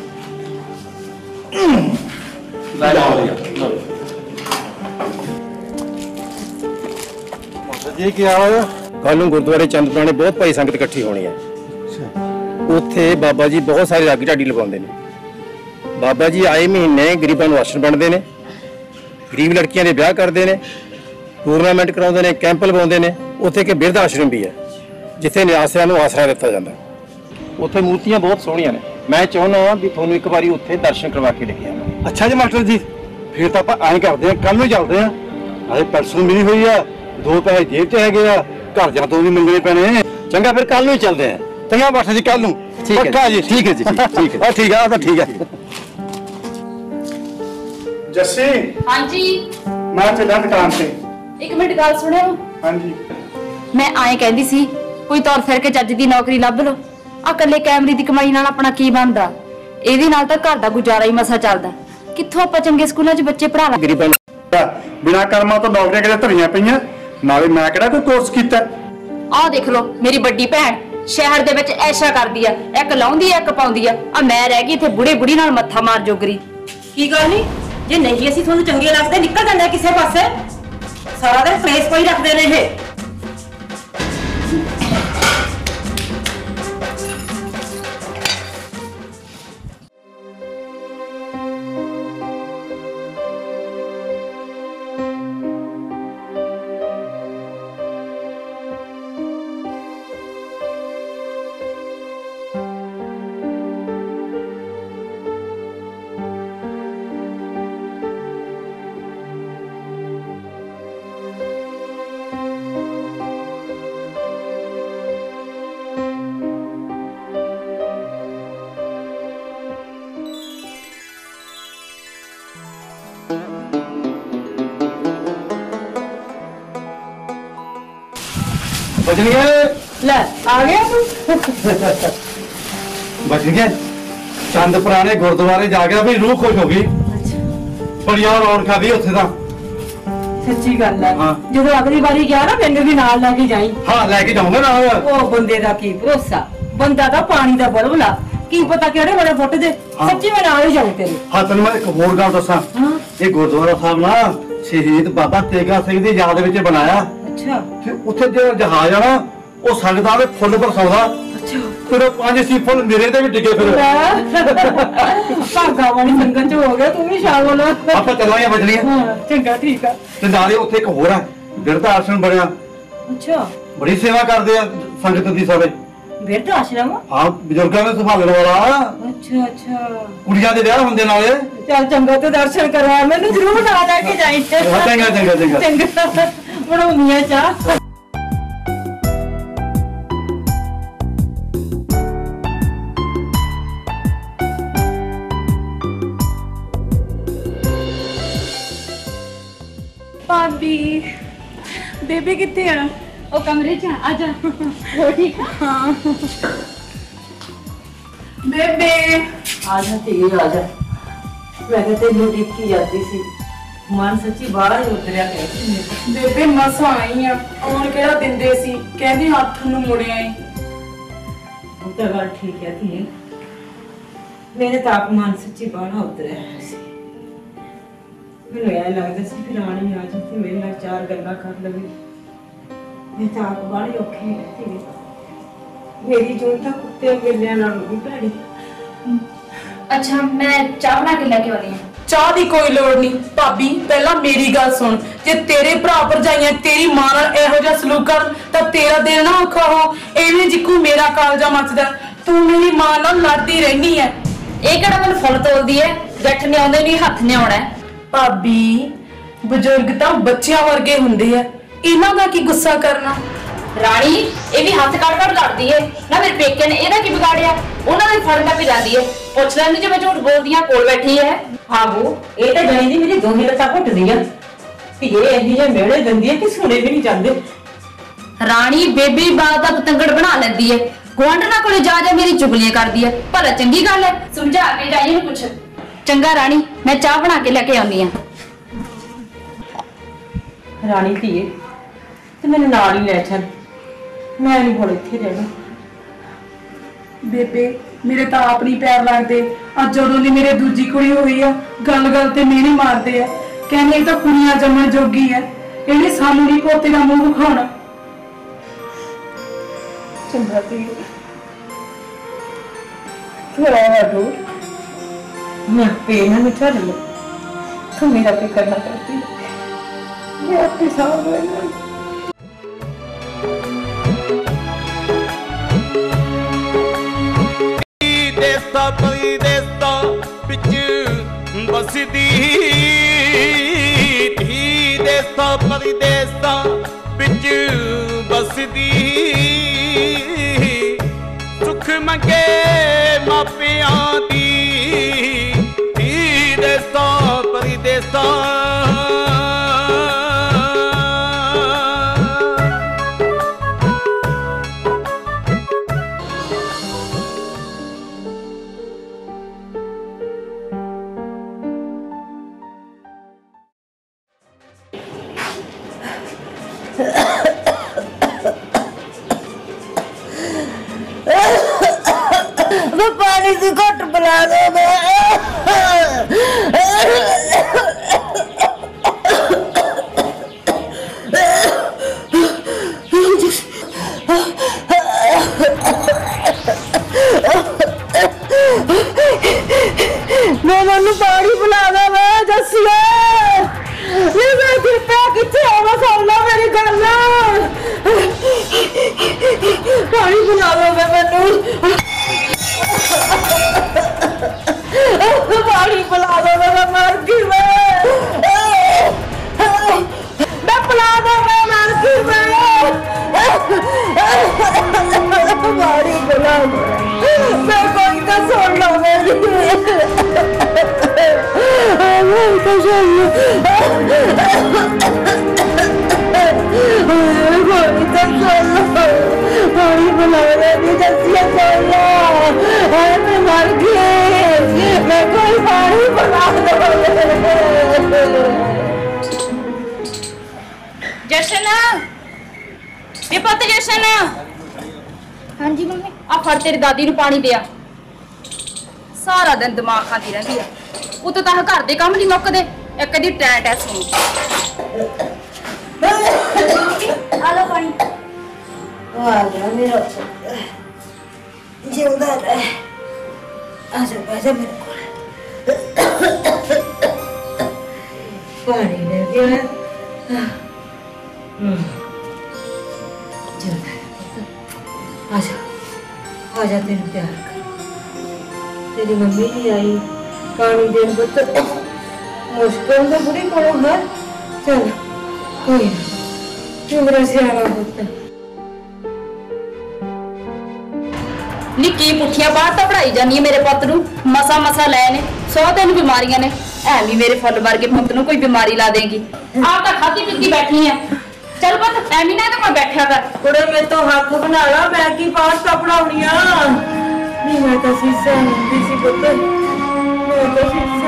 ਜੀ ਕੀ ਹੋਇਆ? ਕੱਲ ਨੂੰ ਗੁਰਦੁਆਰੇ ਚੰਦਪੁਰਾਣੇ ਬਹੁਤ ਭਾਈ ਸੰਗਤ ਇਕੱਠੀ ਹੋਣੀ ਹੈ। ਉੱਥੇ ਬਾਬਾ ਜੀ ਬਹੁਤ ਸਾਰੇ ਰਾਗੀ ਢਾਡੀ ਲਗਾਉਂਦੇ ਨੇ। ਬਾਬਾ ਜੀ ਆਏ ਮਹੀਨੇ ਗਰੀਬਾਂ ਨੂੰ ਰਾਸ਼ਨ ਵੰਡਦੇ ਨੇ, ਗਰੀਬ ਲੜਕੀਆਂ ਦੇ ਵਿਆਹ ਕਰਦੇ ਨੇ, ਟੂਰਨਾਮੈਂਟ ਕਰਾਉਂਦੇ ਨੇ, ਕੈਂਪ ਲਗਾਉਂਦੇ ਨੇ। ਉੱਥੇ ਇੱਕ ਬਿਰਧ ਆਸ਼ਰਮ ਵੀ ਹੈ ਜਿੱਥੇ ਨਿਆਸਿਆਂ ਨੂੰ ਆਸਰਾ ਦਿੱਤਾ ਜਾਂਦਾ। ਉੱਥੇ ਮੂਰਤੀਆਂ ਬਹੁਤ ਸੋਹਣੀਆਂ ਨੇ। ਮੈਂ ਚਾਹੁੰਦਾ ਹਾਂ ਵੀ ਤੁਹਾਨੂੰ ਇੱਕ ਵਾਰੀ ਉੱਥੇ ਦਰਸ਼ਨ ਕਰਵਾ ਕੇ ਲੈ ਕੇ ਆਵਾਂ। ਅੱਛਾ ਜੀ ਮਾਸਟਰ ਜੀ, ਫਿਰ ਤਾਂ ਆਪਾਂ ਐਂ ਕਰਦੇ ਹਾਂ, ਕੱਲ ਨੂੰ ਚੱਲਦੇ ਹਾਂ। ਅਜੇ ਪੈਨਸ਼ਨ ਮਿਲੀ ਹੋਈ ਆ, ਦੋ ਪੈਸੇ ਜੇਬ 'ਚ ਹੈਗੇ ਆ, ਘਰਦਿਆਂ ਤੋਂ ਵੀ ਮੰਗਣੇ ਪੈਣੇ। ਚੰਗਾ ਫਿਰ ਕੱਲ ਨੂੰ ਹੀ ਚੱਲਦੇ ਹਾਂ। ਚੰਗਾ ਮਾਸਟਰ ਜੀ, ਕੱਲ ਨੂੰ ਪੱਕਾ ਜੀ। ਠੀਕ ਹੈ ਜੀ, ਠੀਕ ਹੈ। ਠੀਕ ਹੈ, ਤਾਂ ਠੀਕ ਹੈ। ਜੱਸੀ ਹਾਂਜੀ ਮੈਂ ਚੱਲਾਂ ਦੁਕਾਨ ਤੇ। ਇੱਕ ਮਿੰਟ ਗੱਲ ਸੁਣਿਓ। ਹਾਂਜੀ ਮੈਂ ਆਏ ਕਹਿੰਦੀ ਸੀ ਕੋਈ ਤੌਰ ਫਿਰ ਕੇ ਚੱਜ ਦੀ ਨੌਕਰੀ ਲੱਭ ਲਓ। ਆ ਕੱਲੇ ਕੈਮਰੇ ਦੀ ਕਮਾਈ ਨਾਲ ਆਪਣਾ ਕੀ ਬਣਦਾ? ਇਹਦੇ ਨਾਲ ਤਾਂ ਘਰ ਦਾ ਗੁਜ਼ਾਰਾ ਹੀ ਮਸਾ ਚੱਲਦਾ। ਕਿੱਥੋਂ ਆਪਾਂ ਚੰਗੇ ਸਕੂਲਾਂ 'ਚ ਬੱਚੇ ਪੜ੍ਹਾ ਲਾਂਗੇ? ਗਰੀਬਾਂ ਨੂੰ ਬਿਨਾਂ ਕਰਮਾਂ ਤੋਂ ਨੌਕਰੀਆਂ ਕਿਤੇ ਧਰੀਆਂ ਪਈਆਂ। ਨਾਲੇ ਮੈਂ ਕਿਹੜਾ ਕੋਈ ਕੋਰਸ ਕੀਤਾ। ਆਹ ਦੇਖ ਲਓ ਮੇਰੀ ਵੱਡੀ ਭੈਣ ਸ਼ਹਿਰ ਦੇ ਵਿੱਚ ਐਸ਼ਾ ਕਰਦੀ ਆ, ਇੱਕ ਲਾਉਂਦੀ ਆ ਇੱਕ ਪਾਉਂਦੀ ਆ। ਆ ਮੈਂ ਰਹਿ ਗਈ ਇੱਥੇ ਬੁੜੇ ਬੁੜੀ ਨਾਲ ਮੱਥਾ ਮਾਰ ਜੋਗਰੀ। ਕੀ ਗੱਲ ਨਹੀਂ, ਜੇ ਨਹੀਂ ਅਸੀਂ ਤੁਹਾਨੂੰ ਚੰਗੇ ਲੱਗਦੇ ਨਿਕਲ ਜਾਂਦੇ ਕਿਸੇ ਪਾਸੇ। ਸਾਰਾ ਦਿਨ ਫੇਸ ਕੋਈ ਰੱਖਦੇ ਨੇ ਇਹ। ਬਚ ਗਏ। ਲੈ ਆ ਗਿਆ ਤੂੰ। ਬਚ ਗਏ। ਚੰਦ ਪੁਰਾਣੇ ਗੁਰਦੁਆਰੇ ਜਾ ਗਿਆ ਵੀ ਰੂਹ ਖੁਸ਼ ਹੋ ਗਈ। ਬੜੀਆਂ ਰੌਣਕਾਂ ਦੀ ਉੱਥੇ ਤਾਂ। ਸੱਚੀ ਗੱਲ ਹੈ। ਜਦੋਂ ਅਗਲੀ ਵਾਰੀ ਗਿਆ ਨਾ ਮੈਨੂੰ ਵੀ ਨਾਲ ਲੈ ਕੇ ਜਾਈ। ਹਾਂ ਲੈ ਕੇ ਜਾਊਂਗਾ ਨਾਲ। ਉਹ ਬੰਦੇ ਦਾ ਕੀ ਭਰੋਸਾ, ਬੰਦਾ ਤਾਂ ਪਾਣੀ ਦਾ ਬਲਬਲਾ। ਕੀ ਪਤਾ ਕਿਹੜੇ ਬੜੇ ਫੁੱਟ ਦੇ। ਸੱਚੀ ਮੈਂ ਨਾਲ ਹੀ ਜਾਊਂ ਤੇਰੇ। ਹਾਂ ਤੈਨੂੰ ਮੈਂ ਇੱਕ ਹੋਰ ਗੱਲ ਦੱਸਾਂ। ਇਹ ਗੁਰਦੁਆਰਾ ਸਾਹਿਬ ਨਾ ਸ਼ਹੀਦ ਬਾਬਾ ਤੇਗਾ ਸਿੰਘ ਦੀ ਯਾਦ ਵਿੱਚ ਬਣਾਇਆ। ਅੱਛਾ। ਤੇ ਉੱਥੇ ਜਿਹੜਾ ਜਹਾਜ਼ ਆ ਨਾ ਉਹ ਸੰਗਤਾਂ ਦੇ ਫੁੱਲ ਬਰਸਾਉਂਦਾ। ਅੱਛਾ। ਫਿਰ ਉਹ ਪੰਜ ਸੀ ਫੁੱਲ ਮੇਰੇ ਤੇ ਵੀ ਡਿੱਗੇ। ਫਿਰ ਭਾਗਾ ਵਾਲੀ ਸੰਗਤ ਚ ਹੋ ਗਿਆ ਤੂੰ ਵੀ ਸ਼ਾਮਲ। ਆਪਾਂ ਚੱਲਾਂਗੇ ਬਚਲੀਆਂ। ਹਾਂ ਚੰਗਾ ਠੀਕ ਆ। ਤੇ ਨਾਲੇ ਉੱਥੇ ਇੱਕ ਹੋਰ ਆ ਬਿਰਧ ਆਸ਼ਰਮ ਬਣਿਆ। ਅੱਛਾ ਬੜੀ ਸੇਵਾ ਕਰਦੇ ਆ ਸੰਗਤ ਦੀ ਸਾਰੇ। ਬਿਰਧ ਆਸ਼ਰਮ? ਹਾਂ, ਬਜ਼ੁਰਗਾਂ ਨੂੰ ਸੰਭਾਲਣ ਵਾਲਾ। ਅੱਛਾ ਅੱਛਾ, ਕੁੜੀਆਂ ਦੇ ਵਿਆਹ ਹੁੰਦੇ ਨਾਲੇ। ਚੱਲ ਚੰਗਾ ਤੂੰ ਦਰਸ਼ਨ ਕਰਵਾ, ਮੈਨੂੰ ਜ਼ਰੂਰ ਨਾਲ ਲੈ ਕੇ ਜਾਈਂ। ਚੰਗਾ ਚੰਗਾ ਚੰਗਾ ਚੰਗਾ, ਬਣਾਉਣੀ ਆ ਚਾਹ। भाभी बेबे कितने है? ओ कमरे च आ जा। वो ठीक है? हाँ बेबे आ जा तेरी, आ जा। मैं कहते देख की जाती सी, मन सच्ची बाहर ही उतरिया कहती। बेबे मसा आई है और केड़ा दिन दे सी कहंदी हੱਥ ਨੂੰ ਮੁੜਿਆ ਈ। ਉਹ ਤਾਂ ਗੱਲ ਠੀਕ ਹੈ ਧੀਏ, ਮੇਰੇ ਤਾਂ ਆਪ ਮਨ ਸੱਚੀ ਬਾਹਰ ਉਤਰਿਆ ਸੀ। ਮੈਨੂੰ ਇਹ ਲੱਗਦਾ ਸੀ ਕਿ ਰਾਣੀ ਆ ਜਾ ਤੇ ਮੇਰੇ ਨਾਲ ਚਾਰ ਗੱਲਾਂ ਕਰ ਲਵੇ। ਮੈਂ ਤਾਂ ਆਪ ਬਾਹਲੀ ਔਖੀ ਰਹੀ। ਮੇਰੀ ਜੂਨ ਤਾਂ ਕੁੱਤੇ ਬਿੱਲਿਆਂ ਨਾਲ ਵੀ ਭੈੜੀ। अच्छा मैं चाह बना के लेके आनी है। चाह दी कोई लोड़ नहीं भाभी, पहला मेरी गल सुन, जे तेरे भरा भरजाइयां तेरी मां नाल इहो जिहा सलूक कर तां तेरा दिन ना औखा हो। एवें जिक्कू मेरा कालजा मचदा, तू मेरी मां नाल लड़दी रहनी है। ਇਹ ਕਿਹੜਾ ਮੈਨੂੰ ਫੁੱਲ ਤੋਲਦੀ ਹੈ, ਗੱਠ ਨੇ ਆਉਂਦੇ ਨਹੀਂ ਹੱਥ ਨੇ ਆਉਣਾ। भाभी ਬਜ਼ੁਰਗ ਤਾਂ ਬੱਚਿਆਂ ਵਰਗੇ ਹੁੰਦੇ ਆ, ਇਹਨਾਂ ਦਾ ਕੀ ਗੁੱਸਾ ਕਰਨਾ। ਰਾਣੀ ਇਹ ਵੀ ਹੱਥ ਕੱਢ ਕੱਢ ਲੜਦੀ ਏ ਨਾ, ਮੇਰੇ ਪੇਕੇ ਨੇ ਇਹਦਾ ਕੀ ਵਿਗਾੜਿਆ, ਉਹਨਾਂ ਨੂੰ ਫੜਨ ਪਈ ਜਾਂਦੀ ਏ। ਪੁੱਛ ਲੈਂਦੀ ਜੇ ਮੈਂ ਝੂਠ ਬੋਲਦੀ ਆ, ਕੋਲ ਬੈਠੀ ਹੈ। ਆਹੋ ਇਹ ਤਾਂ ਜਾਣੀ ਦੀ ਮੇਰੀ ਦੋਹੀ ਲੱਤਾਂ ਘੁੱਟਦੀ ਆ ਕਿ ਇਹ ਇਹੀ ਜਿਹੇ ਮਿਹਣੇ ਦਿੰਦੀ ਆ ਕਿ ਸੁਣੇ ਵੀ ਨਹੀਂ ਜਾਂਦੇ। ਰਾਣੀ ਬੇਬੀ ਬਾਤ ਦਾ ਪਤੰਗੜ ਬਣਾ ਲੈਂਦੀ ਏ, ਗੁਆਂਢਣਾ ਕੋਲੇ ਜਾ ਜਾ ਮੇਰੀ ਚੁਗਲੀਆਂ ਕਰਦੀ ਏ। ਭਲਾ ਚੰਗੀ ਗੱਲ ਹੈ, ਸਮਝਾ ਕੇ ਜਾਈ ਇਹਨੂੰ ਕੁਛ। ਚੰਗਾ ਰਾਣੀ, ਮੈਂ ਚਾਹ ਬਣਾ ਕੇ ਲੈ ਕੇ ਆਉਂਦੀ ਆ। ਰਾਣੀ ਧੀਏ ਤੇ ਮੈਨੂੰ ਨਾਲ ਹੀ ਲੈ ਚੱਲ, ਮੈਂ ਨਹੀਂ ਹੁਣ ਇੱਥੇ ਰਹਿਣਾ। ਬੇਬੇ ਮੇਰੇ ਤਾਂ ਆਪ ਨਹੀਂ ਪੈਰ ਲੱਗਦੇ। ਅੱਜ ਜਦੋਂ ਦੀ ਮੇਰੇ ਦੂਜੀ ਕੁੜੀ ਹੋਈ ਆ, ਗੱਲ ਗੱਲ ਤੇ ਮਿਹਣੇ ਮਾਰਦੇ ਆ, ਕਹਿੰਦੇ ਇਹ ਤਾਂ ਕੁੜੀਆਂ ਜੰਮਣ ਜੋਗੀ ਆ, ਇਹਨੇ ਸਾਨੂੰ ਨਹੀਂ ਪੋਤੇ ਦਾ ਮੂੰਹ ਵਿਖਾਉਣਾ। ਚੰਗਾ ਧੀਏ, ਥੋੜਾ ਜਿਹਾ ਦੂਰ मैं पेना में चल लो, तू मेरा फिक्र ना करती, मैं आपके साथ रहना। देसा परदेसा बिच बसदी थी, देसा परदेसा बिच बसदी, सुख मंगे मापियां दी देसा परदेसा। मैं पानी से घुट पिला दो। मैं मनु पानी पिला दो। मैं जसिया मैं कृपया कितने आवा सामना मेरी गल पानी पिला दो। मैं मनु पानी पिला दो। मैं मर गई। मैं मैं पिला दो। मैं मर गई। मैं पानी पिला दो। मैं कोई तो सुन लो मेरी, कोई तो सुन लो, कोई तो सुन लो, पानी पिला दो। जैसे सुन लो, मैं मर गई। मैं कोई पानी पिला दो। जशन ये पुत जशन। हाँ जी मम्मी, आ फड़ तेरी दादी ਨੂੰ ਪਾਣੀ ਦਿਆ। ਸਾਰਾ ਦਿਨ ਦਿਮਾਗ ਖਾਂਦੀ ਰਹਿੰਦੀ ਆ, ਉਤੋਂ ਤਾਂ ਘਰ ਦੇ ਕੰਮ ਨਹੀਂ ਮੁੱਕਦੇ, ਇੱਕ ਦੀ ਟੈਂਟ ਐ ਸੁਣ। आ लो पानी। आ गया मेरा जिंदा रहे। आजा आजा मेरे को पानी दे दिया। आजा तेरे प्यार कर। तेरी मम्मी भी आई पानी देन पुत मुश्किल तो बुरी पड़ो है। चल कोई ना तू मेरा सियाना पुत। नी की पुठिया बाहर तो पढ़ाई जानी है मेरे पुत नू मसा मसा लै ने सौ दिन बीमारियां ने ऐवी मेरे फुल वर्गे पुत नू कोई बीमारी ला देगी। आप तो खाती पीती बैठी है चल पुत ऐवी ना कोई बैठा कर कुड़े मैं तो हाथ बना ला मैं की पास तो पढ़ाउणिया नहीं मैं तो शीशा हिंदी सी पुत मैं तो शीशा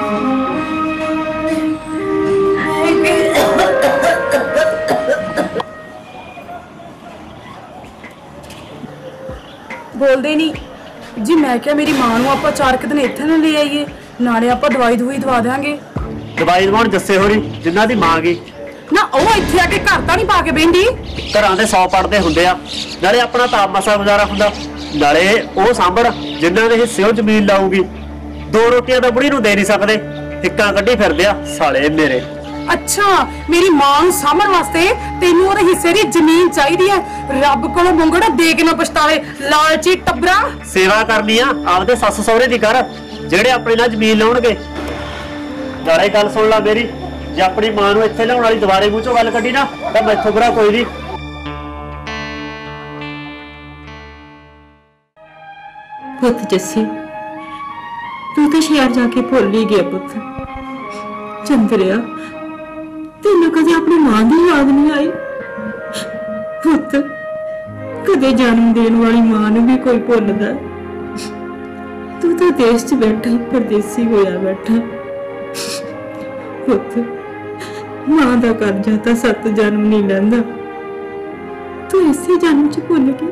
बोलते नहीं जी। मैं क्या मेरी मां नूं आपां चार क दिन इत्थे ना ले आईए नाले आपां दवाई दवाई दवा देंगे। दवाई दवाउण जस्से होरी जिन्हां दी मां गई ना ਉਹ ਇੱਥੇ ਆ ਕੇ ਘਰ ਤਾਂ ਨਹੀਂ ਪਾ ਕੇ ਬੈਂਦੀ। ਘਰਾਂ ਦੇ ਸੌ ਪੜਦੇ ਹੁੰਦੇ ਆ ਨਾਲੇ ਆਪਣਾ ਤਾਂ ਮਸਾ ਗੁਜ਼ਾਰਾ ਹੁੰਦਾ ਨਾਲੇ ਉਹ ਸਾਂਭਣ ਜਿਨ੍ਹਾਂ ਦੇ ਹਿੱਸੇ ਉਹ ਜ਼ਮੀਨ ਲਾਊਗੀ। ਦੋ ਰੋਟੀਆਂ ਤਾਂ ਬੁੜੀ ਨੂੰ ਦੇ ਨਹੀਂ ਸਕਦੇ ਹਿੱਕਾਂ ਕੱਢੀ ਫਿਰਦੇ ਆ ਸਾਲੇ ਮੇਰੇ। ਅੱਛਾ ਮੇਰੀ ਮਾਂ ਨੂੰ ਸਾਂਭਣ ਵਾਸਤੇ ਤੈਨੂੰ ਉਹਦੇ ਹਿੱਸੇ ਦੀ ਜ਼ਮੀਨ ਚਾਹੀਦੀ ਹੈ। ਰੱਬ ਕੋਲੋਂ ਮੰਗਣਾ ਦੇ ਕੇ ਨਾ ਪਛਤਾਵੇ ਲਾਲਚੀ ਟੱਬਰਾ। ਸੇਵਾ ਕਰਨੀ ਆ ਆਪਦੇ ਸੱਸ ਸਹੁਰੇ ਦੀ ਕਰ ਜਿਹੜੇ ਆਪਣੇ ਨਾਲ ਜ਼ਮੀਨ ਲਾਉਣਗੇ। ਨਾਲੇ ਗੱਲ ਸੁਣ ਲੈ ਮੇਰੀ ਜੇ ਆਪਣੀ ਮਾਂ ਨੂੰ ਇੱਥੇ ਲਿਆਉਣ ਵਾਲੀ ਦੁਬਾਰੇ ਮੂੰਹ ਚੋਂ ਗੱਲ ਕੱਢੀ ਨਾ ਤਾਂ ਮੈਥੋਂ ਬੁਰਾ ਕੋਈ ਨਹੀਂ। ਪੁੱਤ ਜੱਸੀ ਤੂੰ ਤਾਂ ਸ਼ਹਿਰ ਜਾ ਕੇ ਭੁੱਲ ਹੀ ਗਿਆ ਪੁੱਤ। ਚੰਦਰਿਆ ਤੈਨੂੰ ਕਦੇ ਆਪਣੀ ਮਾਂ ਦੀ ਯਾਦ ਨਹੀਂ ਆਈ ਪੁੱਤ? ਕਦੇ ਜਨਮ ਦੇਣ ਵਾਲੀ ਮਾਂ ਨੂੰ ਵੀ ਕੋਈ ਭੁੱਲਦਾ? ਤੂੰ ਤਾਂ ਦੇਸ਼ 'ਚ ਬੈਠਾ ਪਰਦੇਸੀ ਹੋਇਆ ਬੈਠਾ ਪੁੱਤ। ਮਾਂ ਦਾ ਕਰਜ਼ਾ ਤਾਂ ਸੱਤ ਜਨਮ ਨਹੀਂ ਲੈਂਦਾ। ਤੂੰ ਇਸੇ ਜਨਮ 'ਚ ਭੁੱਲ ਗਿਆ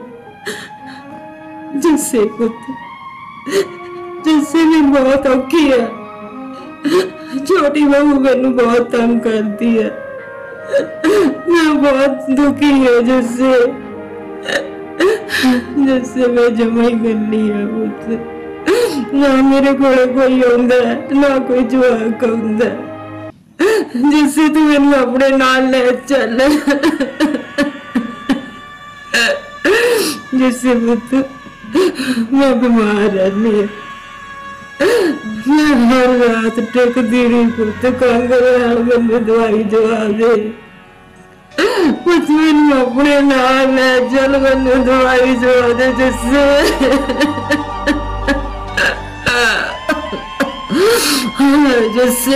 ਜੱਸੇ ਪੁੱਤ। ਜੱਸੇ ਵੀ ਬਹੁਤ ਔਖੀ ਹੈ। छोटी बहू मैनू बहुत तंग करती है। मैं बहुत दुखी है जैसे जैसे मैं जमा ही करनी है पुत। ना मेरे को कोई आंदा है ना कोई जवाक आंदा जिससे तू मैनू अपने नाल ले चल। जिससे पुत मैं बीमार रहनी है। मैं हर रात टेकदी रही पुत कांगरे मैनू दवाई दवा दे पुत मैनू अपने नाल ले चल मैनू दवाई दवा दे जिससे जैसे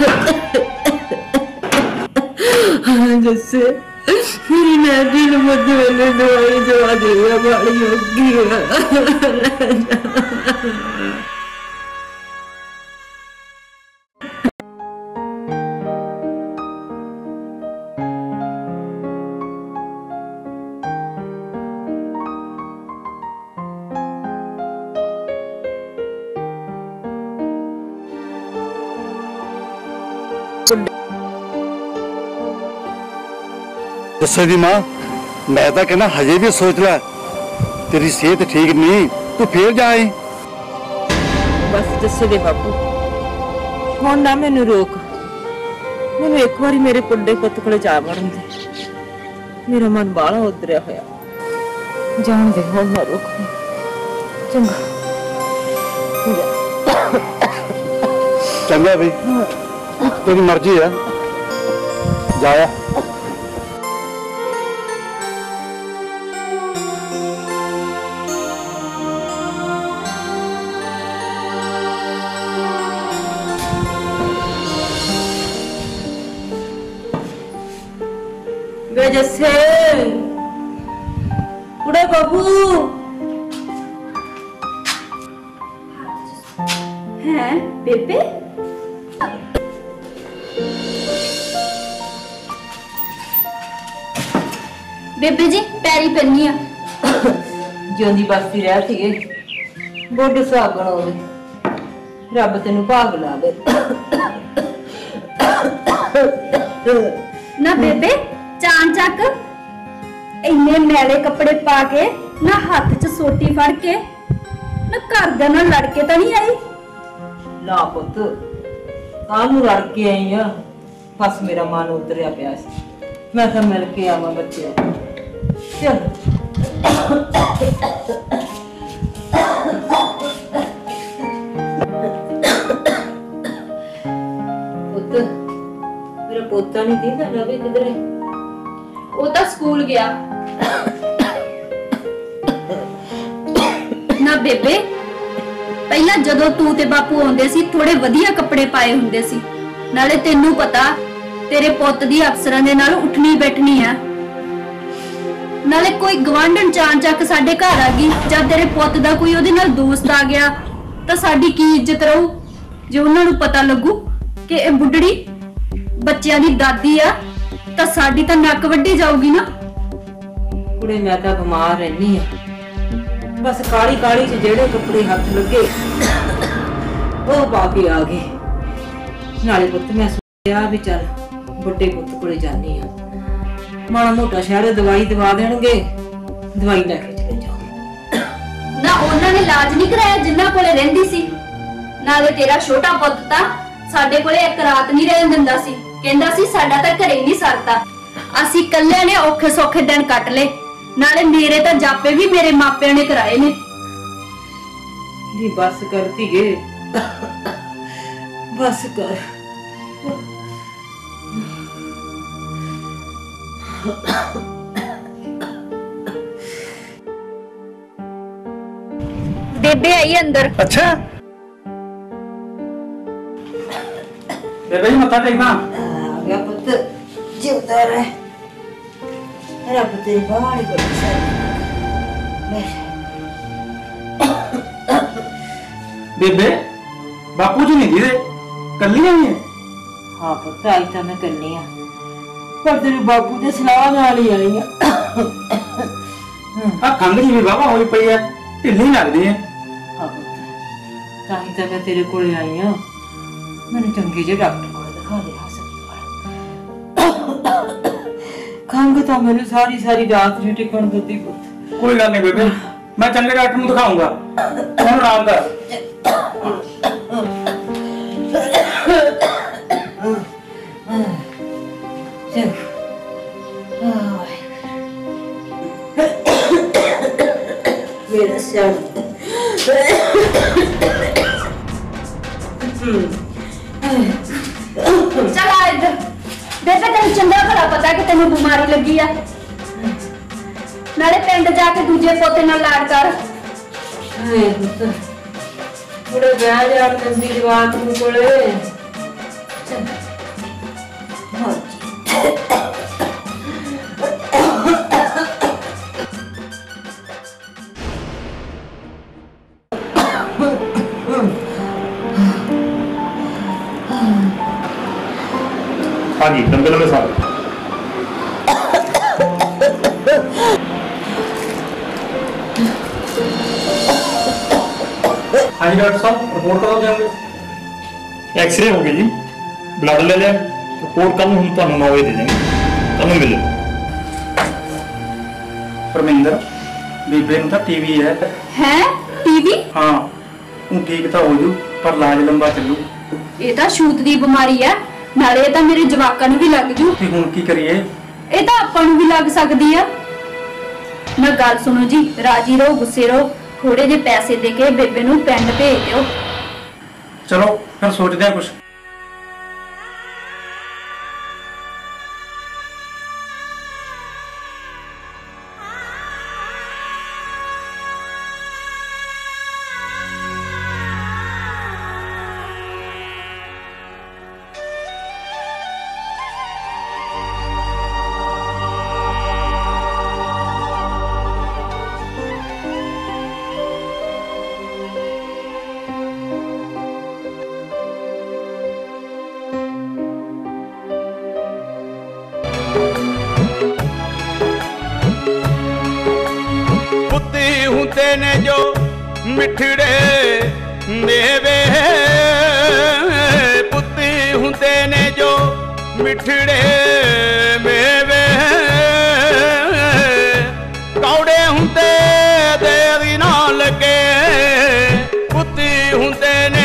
जैसे मेरी नानी ने मुझे मैंने दवाई दवा दी बड़ी होगी। जस्से दी मां मैं तो कहना हजे भी सोच ला तेरी सेहत ठीक नहीं तू फिर जाए। बस जस्से दे बापू हुण ना मैनू रोक। मैनू एक बारी मेरे पुड्डे पुत्त कोले जा वड़न दे। मेरा मन बाला उधरिया होया जान दे हुण ना रोक। चंगा चंगा भाई तेरी मर्जी है जाया। जैसे उड़े बाबू हैं बेबे बेबे जी पैरी पन्नी आ जिंदी बसती रह थी बुढ़ सुहागण होवे रब तेनू भाग लावे। ना बेबे चान चक इन्ने मैले कपड़े पा के ना हाथ च सोटी फड़ के ना घर दे नाल लड़ के तो नहीं आई? ना पुत कानू लड़ के आई आ बस मेरा मन उतरिया पिया सी मैं तो मिल के आवा बच्चे चल। पोता नहीं दीदा रवि किधरे ਉਹ ਤਾਂ ਸਕੂਲ ਗਿਆ ਨਾ ਬੇਬੇ ਪਹਿਲਾਂ ਜਦੋਂ ਤੂੰ ਤੇ ਬਾਪੂ ਆਉਂਦੇ ਸੀ ਥੋੜੇ ਵਧੀਆ ਕੱਪੜੇ ਪਾਏ ਹੁੰਦੇ ਸੀ ਨਾਲੇ ਤੈਨੂੰ ਪਤਾ ਤੇਰੇ ਪੁੱਤ ਦੀ ਅਫਸਰਾਂ ਦੇ ਨਾਲ ਉੱਠਣੀ ਬੈਠਣੀ ਆ ਨਾਲੇ ਕੋਈ ਗਵਾਂਢਣ ਚਾਂ ਚੱਕ ਸਾਡੇ ਘਰ ਆ ਗਈ ਜਦ ਤੇਰੇ ਪੁੱਤ ਦਾ ਕੋਈ ਉਹਦੇ ਨਾਲ ਦੋਸਤ ਆ ਗਿਆ ਤਾਂ ਸਾਡੀ ਕੀ ਇੱਜ਼ਤ ਰਹੂ ਜੇ ਉਹਨਾਂ ਨੂੰ ਪਤਾ ਲੱਗੂ ਕਿ ਇਹ ਬੁੱਢੜੀ ਬੱਚਿਆਂ ਦੀ ਦਾਦੀ ਆ ਤਾਂ ਸਾਡੀ ਤਾਂ ਨੱਕ ਵੱਢੀ ਜਾਊਗੀ ਨਾ ਕੁੜੇ ਮੈਂ ਤਾਂ ਬਿਮਾਰ ਰਹਿਨੀ ਆ ਬਸ ਕਾਲੀ ਕਾਲੀ ਚ ਜਿਹੜੇ ਕੱਪੜੇ ਹੱਥ ਲੱਗੇ ਉਹ ਪਾ ਕੇ ਆ ਗਏ ਨਾਲੇ ਪੁੱਤ ਮੈਂ ਸੋਚਿਆ ਵੀ ਚੱਲ ਵੱਡੇ ਪੁੱਤ ਕੋਲੇ ਜਾਨੀ ਆ ਮਾੜਾ ਮੋਟਾ ਸ਼ਹਿਰ ਦਵਾਈ ਦਵਾ ਦੇਣਗੇ ਦਵਾਈ ਲੈ ਕੇ ਚਲੇ ਜਾਓ ਨਾ ਉਹਨਾਂ ਨੇ ਇਲਾਜ ਨਹੀਂ ਕਰਾਇਆ ਜਿੰਨਾ ਕੋਲੇ ਰਹਿੰਦੀ ਸੀ ਨਾਲੇ ਤੇਰਾ ਛੋਟਾ ਪੁੱਤ ਤਾਂ ਸਾਡੇ ਕੋਲੇ ਇੱਕ ਰਾਤ ਨਹੀਂ ਰਹਿਣ ਦਿੰਦਾ ਸੀ ਕਹਿੰਦਾ ਸੀ ਸਾਡਾ ਤਾਂ ਘਰੇ ਨਹੀਂ ਸਰਦਾ ਅਸੀਂ ਕੱਲਿਆਂ ਨੇ ਔਖੇ ਸੌਖੇ ਦਿਨ ਕੱਟ ਲਏ ਨਾਲੇ ਮੇਰੇ ਤਾਂ ਜਾਪੇ ਵੀ ਮੇਰੇ ਮਾਪਿਆਂ ਨੇ ਕਰਾਏ ਨੇ ਜੀ ਬਸ ਕਰਤੀ ਗੇ ਬਸ ਕਰ ਬੇਬੇ ਆਈ ਅੰਦਰ ਅੱਛਾ ਬੇਬੇ ਜੀ ਮੱਥਾ ਟੇਕਣਾ ਆ ਗਿਆ ਪੁੱਤ ਜਿਉਂਦਾ ਰਹਿ ਰੱਬ ਤੇਰੀ ਬਾਣੀ ਕੋਲ ਬੇਬੇ ਬਾਪੂ ਜੀ ਨਹੀਂ ਦੀਦੇ ਕੱਲੀ ਆਈ ਹੈ ਹਾਂ ਪੁੱਤ ਆਈ ਤਾਂ ਮੈਂ ਕੱਲੀ ਆ ਪਰ ਤੇਰੇ ਬਾਪੂ ਦੇ ਸਲਾਹ ਨਾਲ ਹੀ ਆਈ ਆ ਆ ਖੰਗ ਜੀ ਵੀ ਬਾਬਾ ਹੋਈ ਪਈ ਹੈ ਢਿੱਲੀ ਲੱਗਦੀ ਹੈ ਹਾਂ ਪੁੱਤ ਤਾਂ ਹੀ ਤਾਂ ਮੈਂ ਤੇਰੇ ਕੋਲੇ ਆਈ ਆ ਮੈਨੂੰ ਚੰਗੇ ਜਿਹੇ ਡਾਕਟਰ ਕੋਲ ਦਿਖਾ ਦੇ ਹਸਪਤਾਲ ਖੰਗ ਤਾਂ ਮੈਨੂੰ ਸਾਰੀ ਸਾਰੀ ਰਾਤ ਨਹੀਂ ਟਿਕਣ ਦਿੱਤੀ ਪੁੱਤ ਕੋਈ ਗੱਲ ਨਹੀਂ ਬੇਬੇ ਮੈਂ ਚੰਗੇ ਡਾਕਟਰ ਨੂੰ ਦਿਖਾਉਂਗਾ ਹੁਣ ਆਰਾਮ ਕਰ मेरा सिर चल आ इधर बेबे तेन चंगा भला पता कि तेन बीमारी लगी है नाले पिंड जाके दूजे पोते नाल लाड कर थोड़े बह जा नंदी जवान तू कोले हाँ जी लंबे लंबे साल हाँ जी डॉक्टर साहब रिपोर्ट करो देंगे एक्सरे हो गई जी ब्लड ले लिया रिपोर्ट कल हम तुम नौ बजे दे देंगे कल मिले परमिंदर बीबे में तो टीवी है है टीवी हाँ हूँ ठीक तो हो जू पर इलाज लंबा चलू ये तो छूत दी बीमारी है नाले तो मेरे जवाकां नूं भी लग जू ते हुण की करिए ये तो आपां नूं भी लग सकदी है मैं गल सुनो जी राजी रहो गुस्से रहो थोड़े जे पैसे दे के बेबे नूं पिंड भेज दिओ चलो फिर सोचते हैं कुछ ਹੁੰਦੇ ਨੇ ਜੋ ਮਿੱਠੜੇ ਮੇਵੇ ਪੁੱਤੀ ਹੁੰਦੇ ਨੇ ਜੋ ਮਿੱਠੜੇ ਮੇਵੇ ਕੌੜੇ ਹੁੰਦੇ ਦੇਰੀ ਨਾ ਲੱਗੇ ਪੁੱਤੀ ਹੁੰਦੇ ਨੇ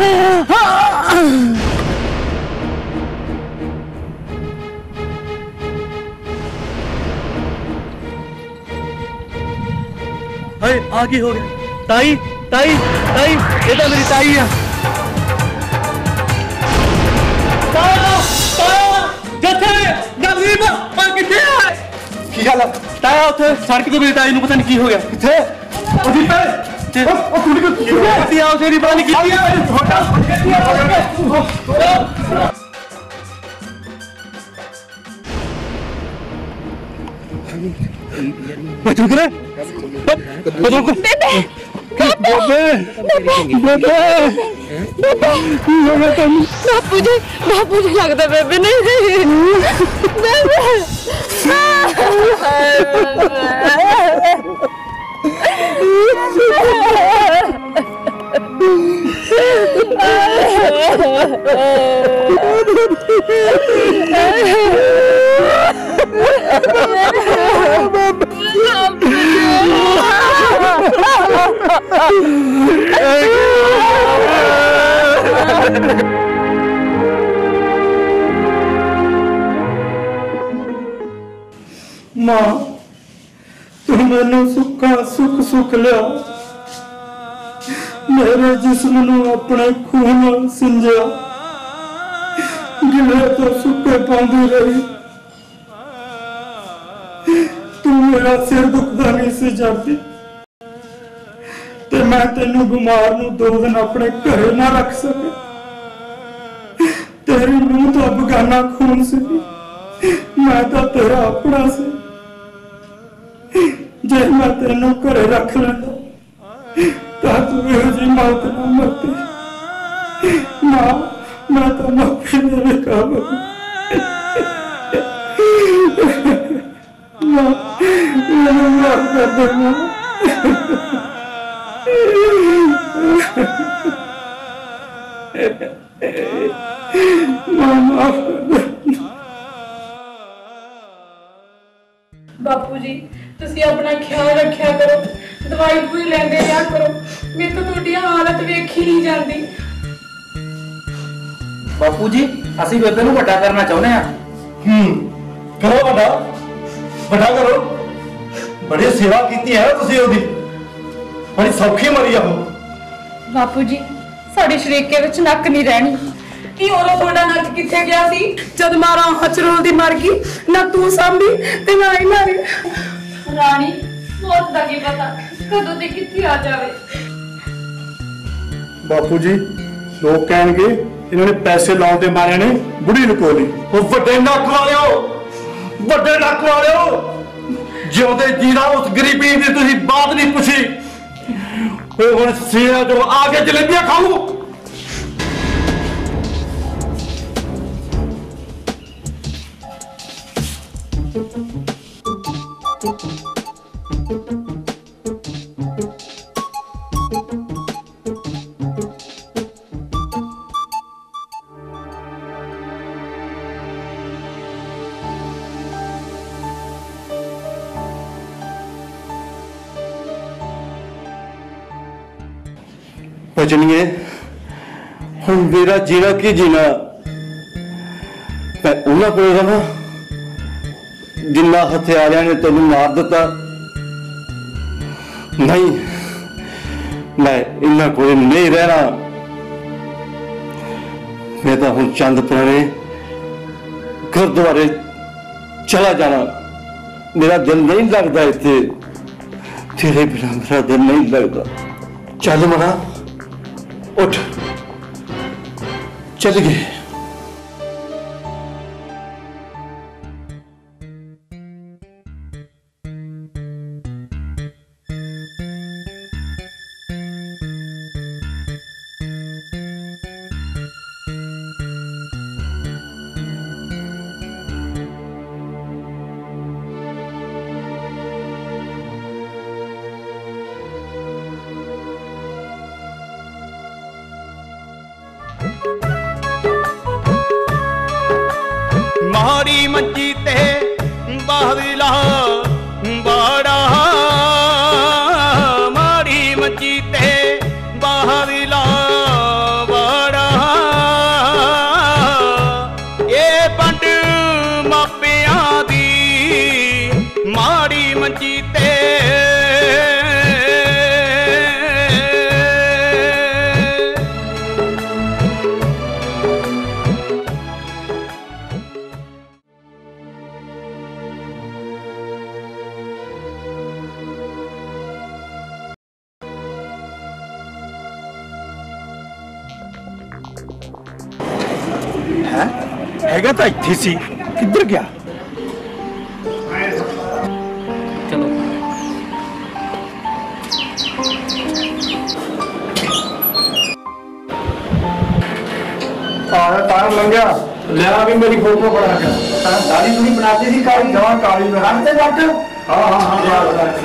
हाय आगे हो गया। ताई ताई ताई ये तो मेरी ताई है। की गल ताया उत्थे सड़क तो मेरी ताई नूं पता नहीं की हो गया। किथे ओदी पे ओ कुड़ी को की हो गया। ती आओ तेरी पता नहीं की बचू करे बचू को बेबे बेबे बेबे बेबे बापू जी बापू जी लगता बेबे नहीं बेबे मां तू मैनू सुखा सुख सुख लिया मेरे जिस्म नू अपने खून नाल सिंजिया गिले तो सुखे पांदी रही तू मेरा सिर दुखदा नहीं सी जाती ते मैं तेनू बीमार नू दो दिन अपने घरे ना रख सके तेरी नूं तो बगाना खून सी मैं तो तेरा अपना सी जे मैं तेनू घरे रख लेंदा तां तू इहो जी मौत ना मरती मां मैं तो माफी मेरे काबू मां मैनू माफ कर दे मां मां माफ कर दे बापू जी तुसी अपना ख्याल रखा करो दवाई दूई लेंदे रहा करो मेरे तो तुहाडी हालत वेखी नहीं जाती बापू जी ਅਸੀਂ ਬੇਬੇ ਨੂੰ ਵੱਡਾ ਕਰਨਾ ਚਾਹੁੰਦੇ ਆ ਹੂੰ ਕਰੋ ਵੱਡਾ ਵੱਡਾ ਕਰੋ ਬੜੀ ਸੇਵਾ ਕੀਤੀ ਹੈ ਤੁਸੀਂ ਉਹਦੀ ਬੜੀ ਸੌਖੀ ਮਰੀ ਆ ਉਹ बापू जी साडे शरीके विच नक नहीं रहनी कि ओलो थोड़ा नक किथे गया सी जद मारा हचरोल दी मर गई ना तू सांभी ते ना इना ने रानी मौत दा की पता कदों ते किथे आ जावे बापू जी लोग कहणगे इन्होंने पैसे लाउण दे मारे ने बुढ़ी लुको ली ਉਹ ਵੱਡੇ ਨੱਕ ਵਾਲਿਓ ਵੱਡੇ ਨੱਕ ਵਾਲਿਓ ਜਿਉਂਦੇ ਜੀਦਾ ਉਸ ਗਰੀਬੀ ਦੀ ਤੁਸੀਂ ਬਾਤ ਨਹੀਂ ਪੁੱਛੀ ਉਹ ਹੁਣ ਸਿਆ ਜੋ ਆ ਕੇ ਜਲੇਬੀਆਂ ਖਾਊ बचनिए हम मेरा जीना की जीना मैं उन्होंने को रहा जिन्ना हथियारिया ने तेन मार दिता नहीं मैं इन्होंने को नहीं रहना मैं तो हूँ चंद पुराने गुरुद्वारे चला जाना मेरा दिल नहीं लगता इतने तेरे बिना मेरा दिल नहीं लगता चल मना उठ चल गए है हैगा तो इत्थे सी किधर गया चलो तारा तारा लंघ गया ले आ भी मेरी फोटो बना के दाढ़ी थोड़ी बनाती थी काली जमा काली में हटते डॉक्टर हाँ हाँ हाँ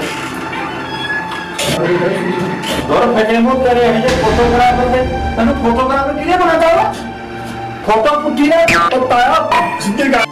दौर फटे मुंह तेरे है जे फोटोग्राफर दे तने फोटोग्राफर किने बनाता हो फोटो पुट्ठी ने तो ताया सीधे गा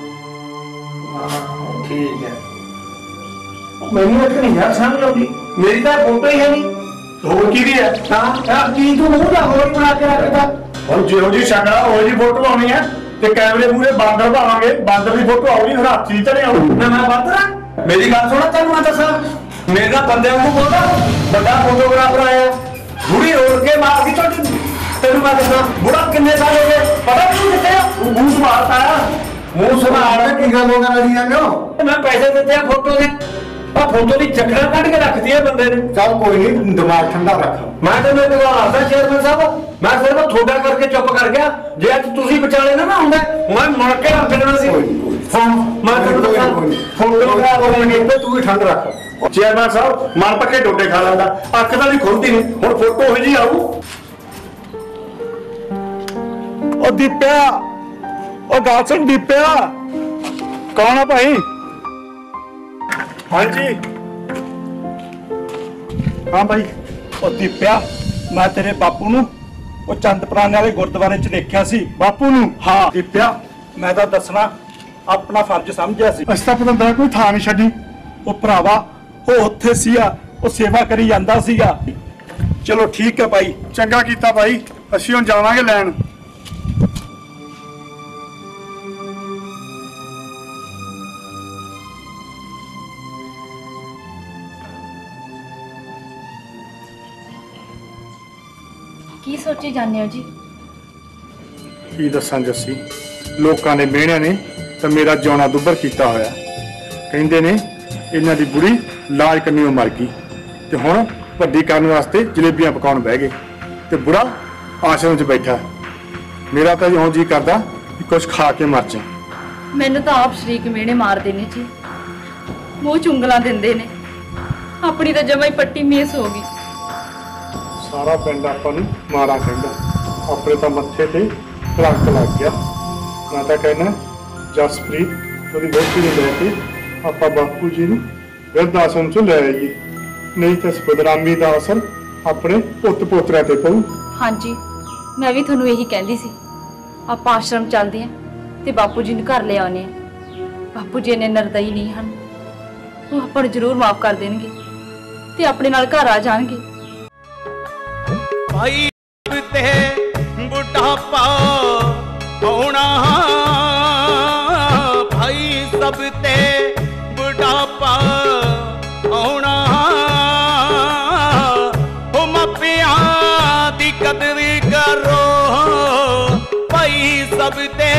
ठीक है मैंने एक नहीं यार समझ लो मेरी तो फोटो ही है नहीं ਹੋਰ ਕੀ ਦੀ ਹੈ हां यार की तू मुंह ਦਾ ਹੋਰ ਬਣਾ ਕੇ ਰੱਖਦਾ ਹੁਣ ਜਿਹੋ ਜੀ ਸ਼ਕਲ ਆ ਉਹ ਜੀ ਫੋਟੋ ਆਉਣੀ ਹੈ ਤੇ ਕੈਮਰੇ ਮੂਰੇ ਬਾਂਦਰ ਭਾਵਾਂਗੇ ਬਾਂਦਰ ਦੀ ਫੋਟੋ ਆਉਣੀ ਫਿਰ ਹਾਥੀ ਤੇ ਨਹੀਂ ਆਉਣੀ ਨਾ ਮੈਂ ਬਾਤਰਾ ਮੇਰੀ ਗੱਲ ਸੁਣਾ ਤੈਨੂੰ ਮੈਂ ਦੱਸਾਂ ਮੇਰੇ ਨਾਲ ਬੰਦੇ ਨੂੰ ਬੋਲਦਾ ਵੱਡਾ ਫੋਟੋਗ੍ਰਾਫਰ ਆਇਆ ਬੁੜੀ ਰੋੜ ਕੇ ਮਾਰ ਕੇ ਚੋਟੀ ਤੈਨੂੰ ਮੈਂ ਦੱਸਾਂ ਬੁੜਾ ਕਿੰਨੇ ਸਾਲ ਹੋ ਗਏ ਪਤਾ ਤੂੰ ਕਿੱਥੇ ਆ ਮੂੰਹ ਸਵਾਰਤਾ ਮੂੰਹ ਸਵਾਰਤਾ ਕੀ ਗੱਲ ਹੋ ਗਈ ਲੜੀ ਜਾਂਦੇ ਮੈਂ ਪੈਸੇ ਦਿੱਤੇ ਆ ਫੋਟੋ ਦੇ ਆ ਫੋਟੋ ਦੀ ਚੱਕਰਾਂ ਕੱਢ ਕੇ ਰੱਖਦੀ ਹੈ ਬੰਦੇ ਨੇ ਚੱਲ ਕੋਈ ਨਹੀਂ ਦਿਮਾਗ ਠੰਡਾ ਰੱਖ ਮੈਂ ਤੈਨੂੰ ਇੱਕ ਗੱਲ ਦੱਸਦਾ ਚੇਅਰਮੈਨ ਸਾਹਿਬ ਮੈਂ ਸਿਰਫ ਤੁਹਾਡਾ ਕਰਕੇ ਚੁੱਪ ਕਰ ਗਿਆ ਜੇ ਅੱਜ ਤੁਸੀਂ ਵਿਚਾਲੇ ਨਾ ਨਾ ਹੁੰਦਾ ਮੈਂ ਮੁੜ ਕੇ ਰੱਖ ਦੇਣਾ ਸੀ ਹਾਂ ਮੈਂ ਤੈਨੂੰ ਦੱਸਾਂ ਫੋਟੋਗ੍ਰਾਫਰ ਬਣ ਕੇ ਤੂੰ ਵੀ ਠੰਡ ਰੱਖ ਚੇਅਰਮੈਨ ਸਾਹਿਬ ਮਨ ਪੱਕੇ ਡੋਡੇ ਖਾ ਲੈਂਦਾ ਅੱਖ ਤਾਂ ਨਹੀਂ ਖੁੱਲਦੀ ਨਹੀਂ ਹੁਣ ਫੋਟੋ ਉਹੀ ਜੀ ਆਊ ਉਹ ਦੀਪਿਆ ਉਹ ਗੱਲ ਸੁਣ ਦੀਪਿਆ ਕੌਣ ਆ ਭਾਈ ਹਾਂਜੀ ਹਾਂ ਭਾਈ ਉਹ ਦੀਪਿਆ ਮੈਂ ਤੇਰੇ ਬਾਪੂ ਨੂੰ ਉਹ ਚੰਦਪੁਰਾਨੇ ਵਾਲੇ ਗੁਰਦੁਆਰੇ 'ਚ ਦੇਖਿਆ ਸੀ ਬਾਪੂ ਨੂੰ ਹਾਂ ਦੀਪਿਆ ਮੈਂ ਤਾਂ ਦੱਸਣਾ ਆਪਣਾ ਫਰਜ਼ ਸਮਝਿਆ ਸੀ ਅਸੀਂ ਤਾਂ ਪਤੰਦਰਾ ਕੋਈ ਥਾਂ ਨਹੀਂ ਛੱਡੀ ਉਹ ਭਰਾਵਾ ਉਹ ਉੱਥੇ ਸੀਗਾ ਉਹ ਸੇਵਾ ਕਰੀ ਜਾਂਦਾ ਸੀਗਾ ਚਲੋ ਠੀਕ ਹੈ ਭਾਈ ਚੰਗਾ ਕੀਤਾ ਭਾਈ ਅਸੀਂ ਹੁਣ ਜਾਵਾਂਗੇ ਲੈਣ ਕੀ ਸੋਚੀ ਜਾਂਦੇ ਹੋ ਜੀ ਕੀ ਦੱਸਾਂ ਜੱਸੀ ਲੋਕਾਂ ਨੇ ਮਿਹਣਿਆਂ ਨੇ ਤਾਂ ਮੇਰਾ ਜਿਉਣਾ ਦੁੱਭਰ ਕੀਤਾ ਹੋਇਆ ਕਹਿੰਦੇ ਨੇ ਇਹਨਾਂ ਦੀ ਬੁੜੀ ਲਾਜ ਕੰਨੀਓ ਮਰ ਗਈ ਤੇ ਹੁਣ ਵੱਡੀ ਕਰਨ ਵਾਸਤੇ ਜਲੇਬੀਆਂ ਪਕਾਉਣ ਬਹਿ ਗਏ ਤੇ ਬੁੜਾ ਆਸ਼ਰਮ 'ਚ ਬੈਠਾ ਮੇਰਾ ਤਾਂ ਜਿਉਂ ਜੀ ਕਰਦਾ ਕਿ ਕੁਝ ਖਾ ਕੇ ਮਰ ਜਾ ਮੈਨੂੰ ਤਾਂ ਆਪ ਸ਼ਰੀਕ ਮਿਹਣੇ ਮਾਰਦੇ ਨੇ ਜੀ ਮੂੰਹ ਚੁੰਗਲਾਂ ਦਿੰਦੇ ਨੇ ਆਪਣੀ ਤਾਂ ਜਮਾਂ ਹੀ ਪੱਟੀ ਮੇਸ ਹੋ ਗਈ ਸਾਰਾ ਪਿੰਡ ਆਪਾਂ ਨੂੰ ਮਾਰਾ ਕਹਿੰਦਾ ਆਪਣੇ ਤਾਂ ਮੱਥੇ ਤੇ ਕਲੰਕ ਲੱਗ ਗਿਆ ਮੈਂ ਤਾਂ ਕਹਿੰਦਾ ਜਸਪ੍ਰੀਤ ਉਹਦੀ ਬੇਟੀ ਨੂੰ ਲੈ ਕੇ ਆਪਾਂ ਬਾਪੂ ਜੀ ਨੂੰ ਬਿਰਧ ਆਸ਼ਰਮ 'ਚ ਲੈ ਆਈਏ ਨਹੀਂ ਤਾਂ ਬਦਨਾਮੀ ਦਾ ਅਸਰ ਆਪਣੇ ਪੁੱਤ ਪੋਤਰਿਆਂ ਤੇ ਪਊ ਹਾਂਜੀ ਮੈਂ ਵੀ ਤੁਹਾਨੂੰ ਇਹੀ ਕਹਿੰਦੀ ਸੀ ਆਪਾਂ ਆਸ਼ਰਮ ਚੱਲਦੇ ਆਂ ਤੇ ਬਾਪੂ ਜੀ ਨੂੰ ਘਰ ਲੈ ਆਉਨੇ ਆ ਬਾਪੂ ਜੀ ਨੇ ਨਰਦਈ ਨਹੀਂ ਹਨ ਉਹ ਆਪਾਂ ਨੂੰ ਜ਼ਰੂਰ ਮਾਫ ਕਰ ਦੇਣਗੇ ਤੇ ਆਪਣੇ ਨਾਲ ਘਰ ਆ ਜਾਣਗੇ ਭਾਈ ਤੇ ਬੁਢਾਪਾ ਆਉਣਾ ਭਾਈ ਸਭ ਤੇ ਬੁਢਾਪਾ ਆਉਣਾ ਉਹ ਮਾਪਿਆਂ ਦੀ ਕਦਰ ਕਰੋ ਭਾਈ ਸਭ ਤੇ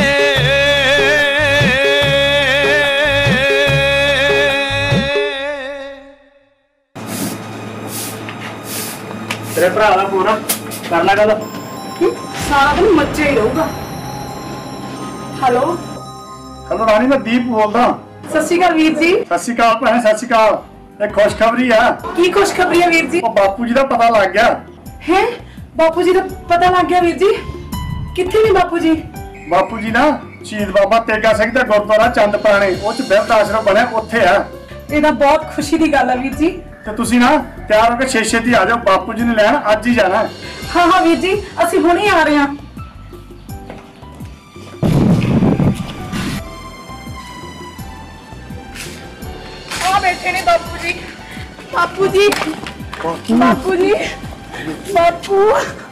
ਤੇਰੇ ਭਰਾ ਦਾ ਫੋਨ ਆ ਕਰ ਲੈ ਗੱਲ ਸਾਰਾ ਦਿਨ ਮੱਚੇ ਹੀ ਰਹੂਗਾ ਹੈਲੋ ਹੈਲੋ ਰਾਣੀ ਮੈਂ ਦੀਪ ਬੋਲਦਾ ਸਤਿ ਸ਼੍ਰੀ ਅਕਾਲ ਵੀਰ ਜੀ ਸਤਿ ਸ਼੍ਰੀ ਅਕਾਲ ਭੈਣ ਸਤਿ ਸ਼੍ਰੀ ਅਕਾਲ ਇਹ ਖੁਸ਼ਖਬਰੀ ਆ ਕੀ ਖੁਸ਼ਖਬਰੀ ਹੈ ਵੀਰ ਜੀ ਉਹ ਬਾਪੂ ਜੀ ਦਾ ਪਤਾ ਲੱਗ ਗਿਆ ਹੈ ਬਾਪੂ ਜੀ ਦਾ ਪਤਾ ਲੱਗ ਗਿਆ ਵੀਰ ਜੀ ਕਿੱਥੇ ਨੇ ਬਾਪੂ ਜੀ ਬਾਪੂ ਜੀ ਨਾ ਸ਼ਹੀਦ ਬਾਬਾ ਤੇਗਾ ਸਿੰਘ ਦਾ ਗੁਰਦੁਆਰਾ ਚੰਦਪੁਰਾਣੇ ਉਹ ਚ ਬਿਰਧ ਆਸ਼ਰਮ ਬਣਿਆ ਉੱਥੇ ਆ ਇਹ ਤਾਂ ਬਹੁਤ ਖੁਸ਼ੀ ਦੀ ਗੱਲ ਹੈ ਵੀਰ ਜੀ ਤੇ ਤੁਸੀਂ ਨਾ ਤਿਆਰ ਹੋ ਕੇ ਛੇ ਛੇਤੀ ਆ ਜਾਓ ਬਾਪੂ ਜੀ ਨੂੰ ਲੈਣ ਅੱਜ ਹੀ ਜਾਣਾ ਹਾਂ ਹਾਂ ਵੀਰ ਜੀ ਅਸੀਂ ਹੁਣੇ ਆ ਰਹੇ ਹਾਂ ਆ ਬੈਠੇ ਨੇ ਬਾਪੂ ਜੀ ਬਾਪੂ ਜੀ ਬਾਪੂ ਜੀ ਬਾਪੂ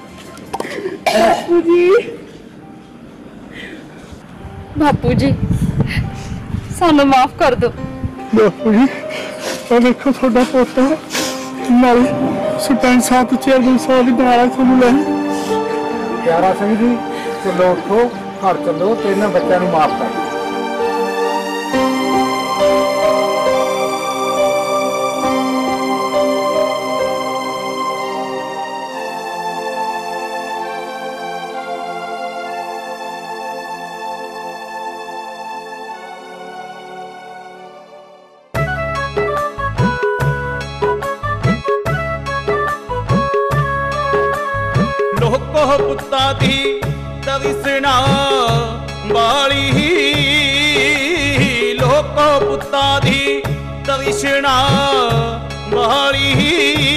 ਬਾਪੂ ਜੀ ਬਾਪੂ ਜੀ ਸਾਨੂੰ ਮਾਫ ਕਰ ਦਿਓ ਬਾਪੂ ਜੀ ਉਹ ਦੇਖੋ ਤੁਹਾਡਾ ਪੋਤਾ ਨਾਲ ਸਰਪੰਚ ਸਾਹਿਬ ਤੇ ਚੇਅਰਮੈਨ ਸਾਹਿਬ ਦੀ ਦੁਆਰਾ ਤੁਹਾਨੂੰ ਲੈ ਪਿਆਰਾ ਸਿੰਘ ਜੀ ਚਲੋ ਉੱਠੋ ਘਰ ਚੱਲੋ ਤੇ ਇਹਨਾਂ ਬੱਚਿਆਂ ਨੂੰ ਮਾਫ ਕਰ तविशना वाली लोको पुत्ता दी तविशना वाली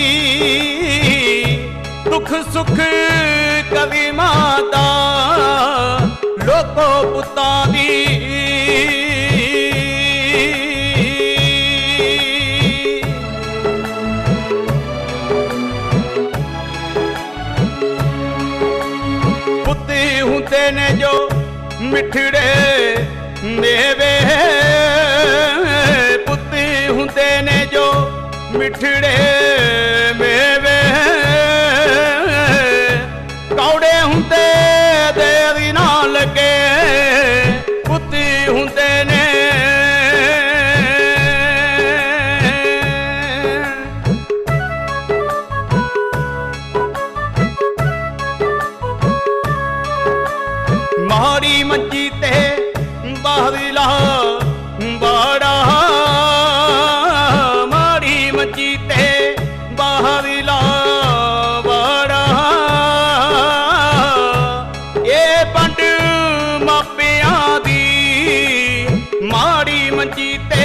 दुख सुख कवि माता लोको पुत्ता दी पुत्ती हुंदे ने जो मिठड़े देवे पुत्ती हुंदे ने जो मिठड़े मेवे कौड़े हुंदे देवी ना लगे पुत्ती हुंदे ने मारी मंजी ते बाहरिला बाड़ा मारी मंजी ते बाहरिला बाड़ा ये पंड मापिया दी मारी मंजी ते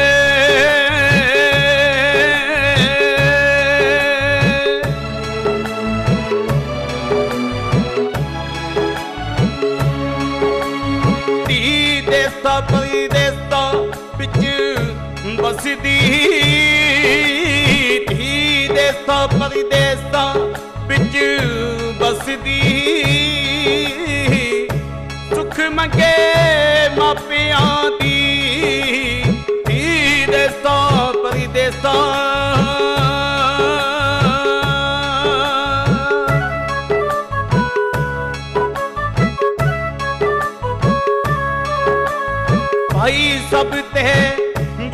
देसा परिदेसा बिच बसदी धी देसा परिदेसा बिच बसदी सुख मंगे मापिया दी धी देसा परिदेसा भाई सब ते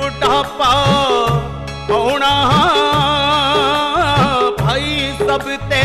बुढ़ापा होना भाई सब ते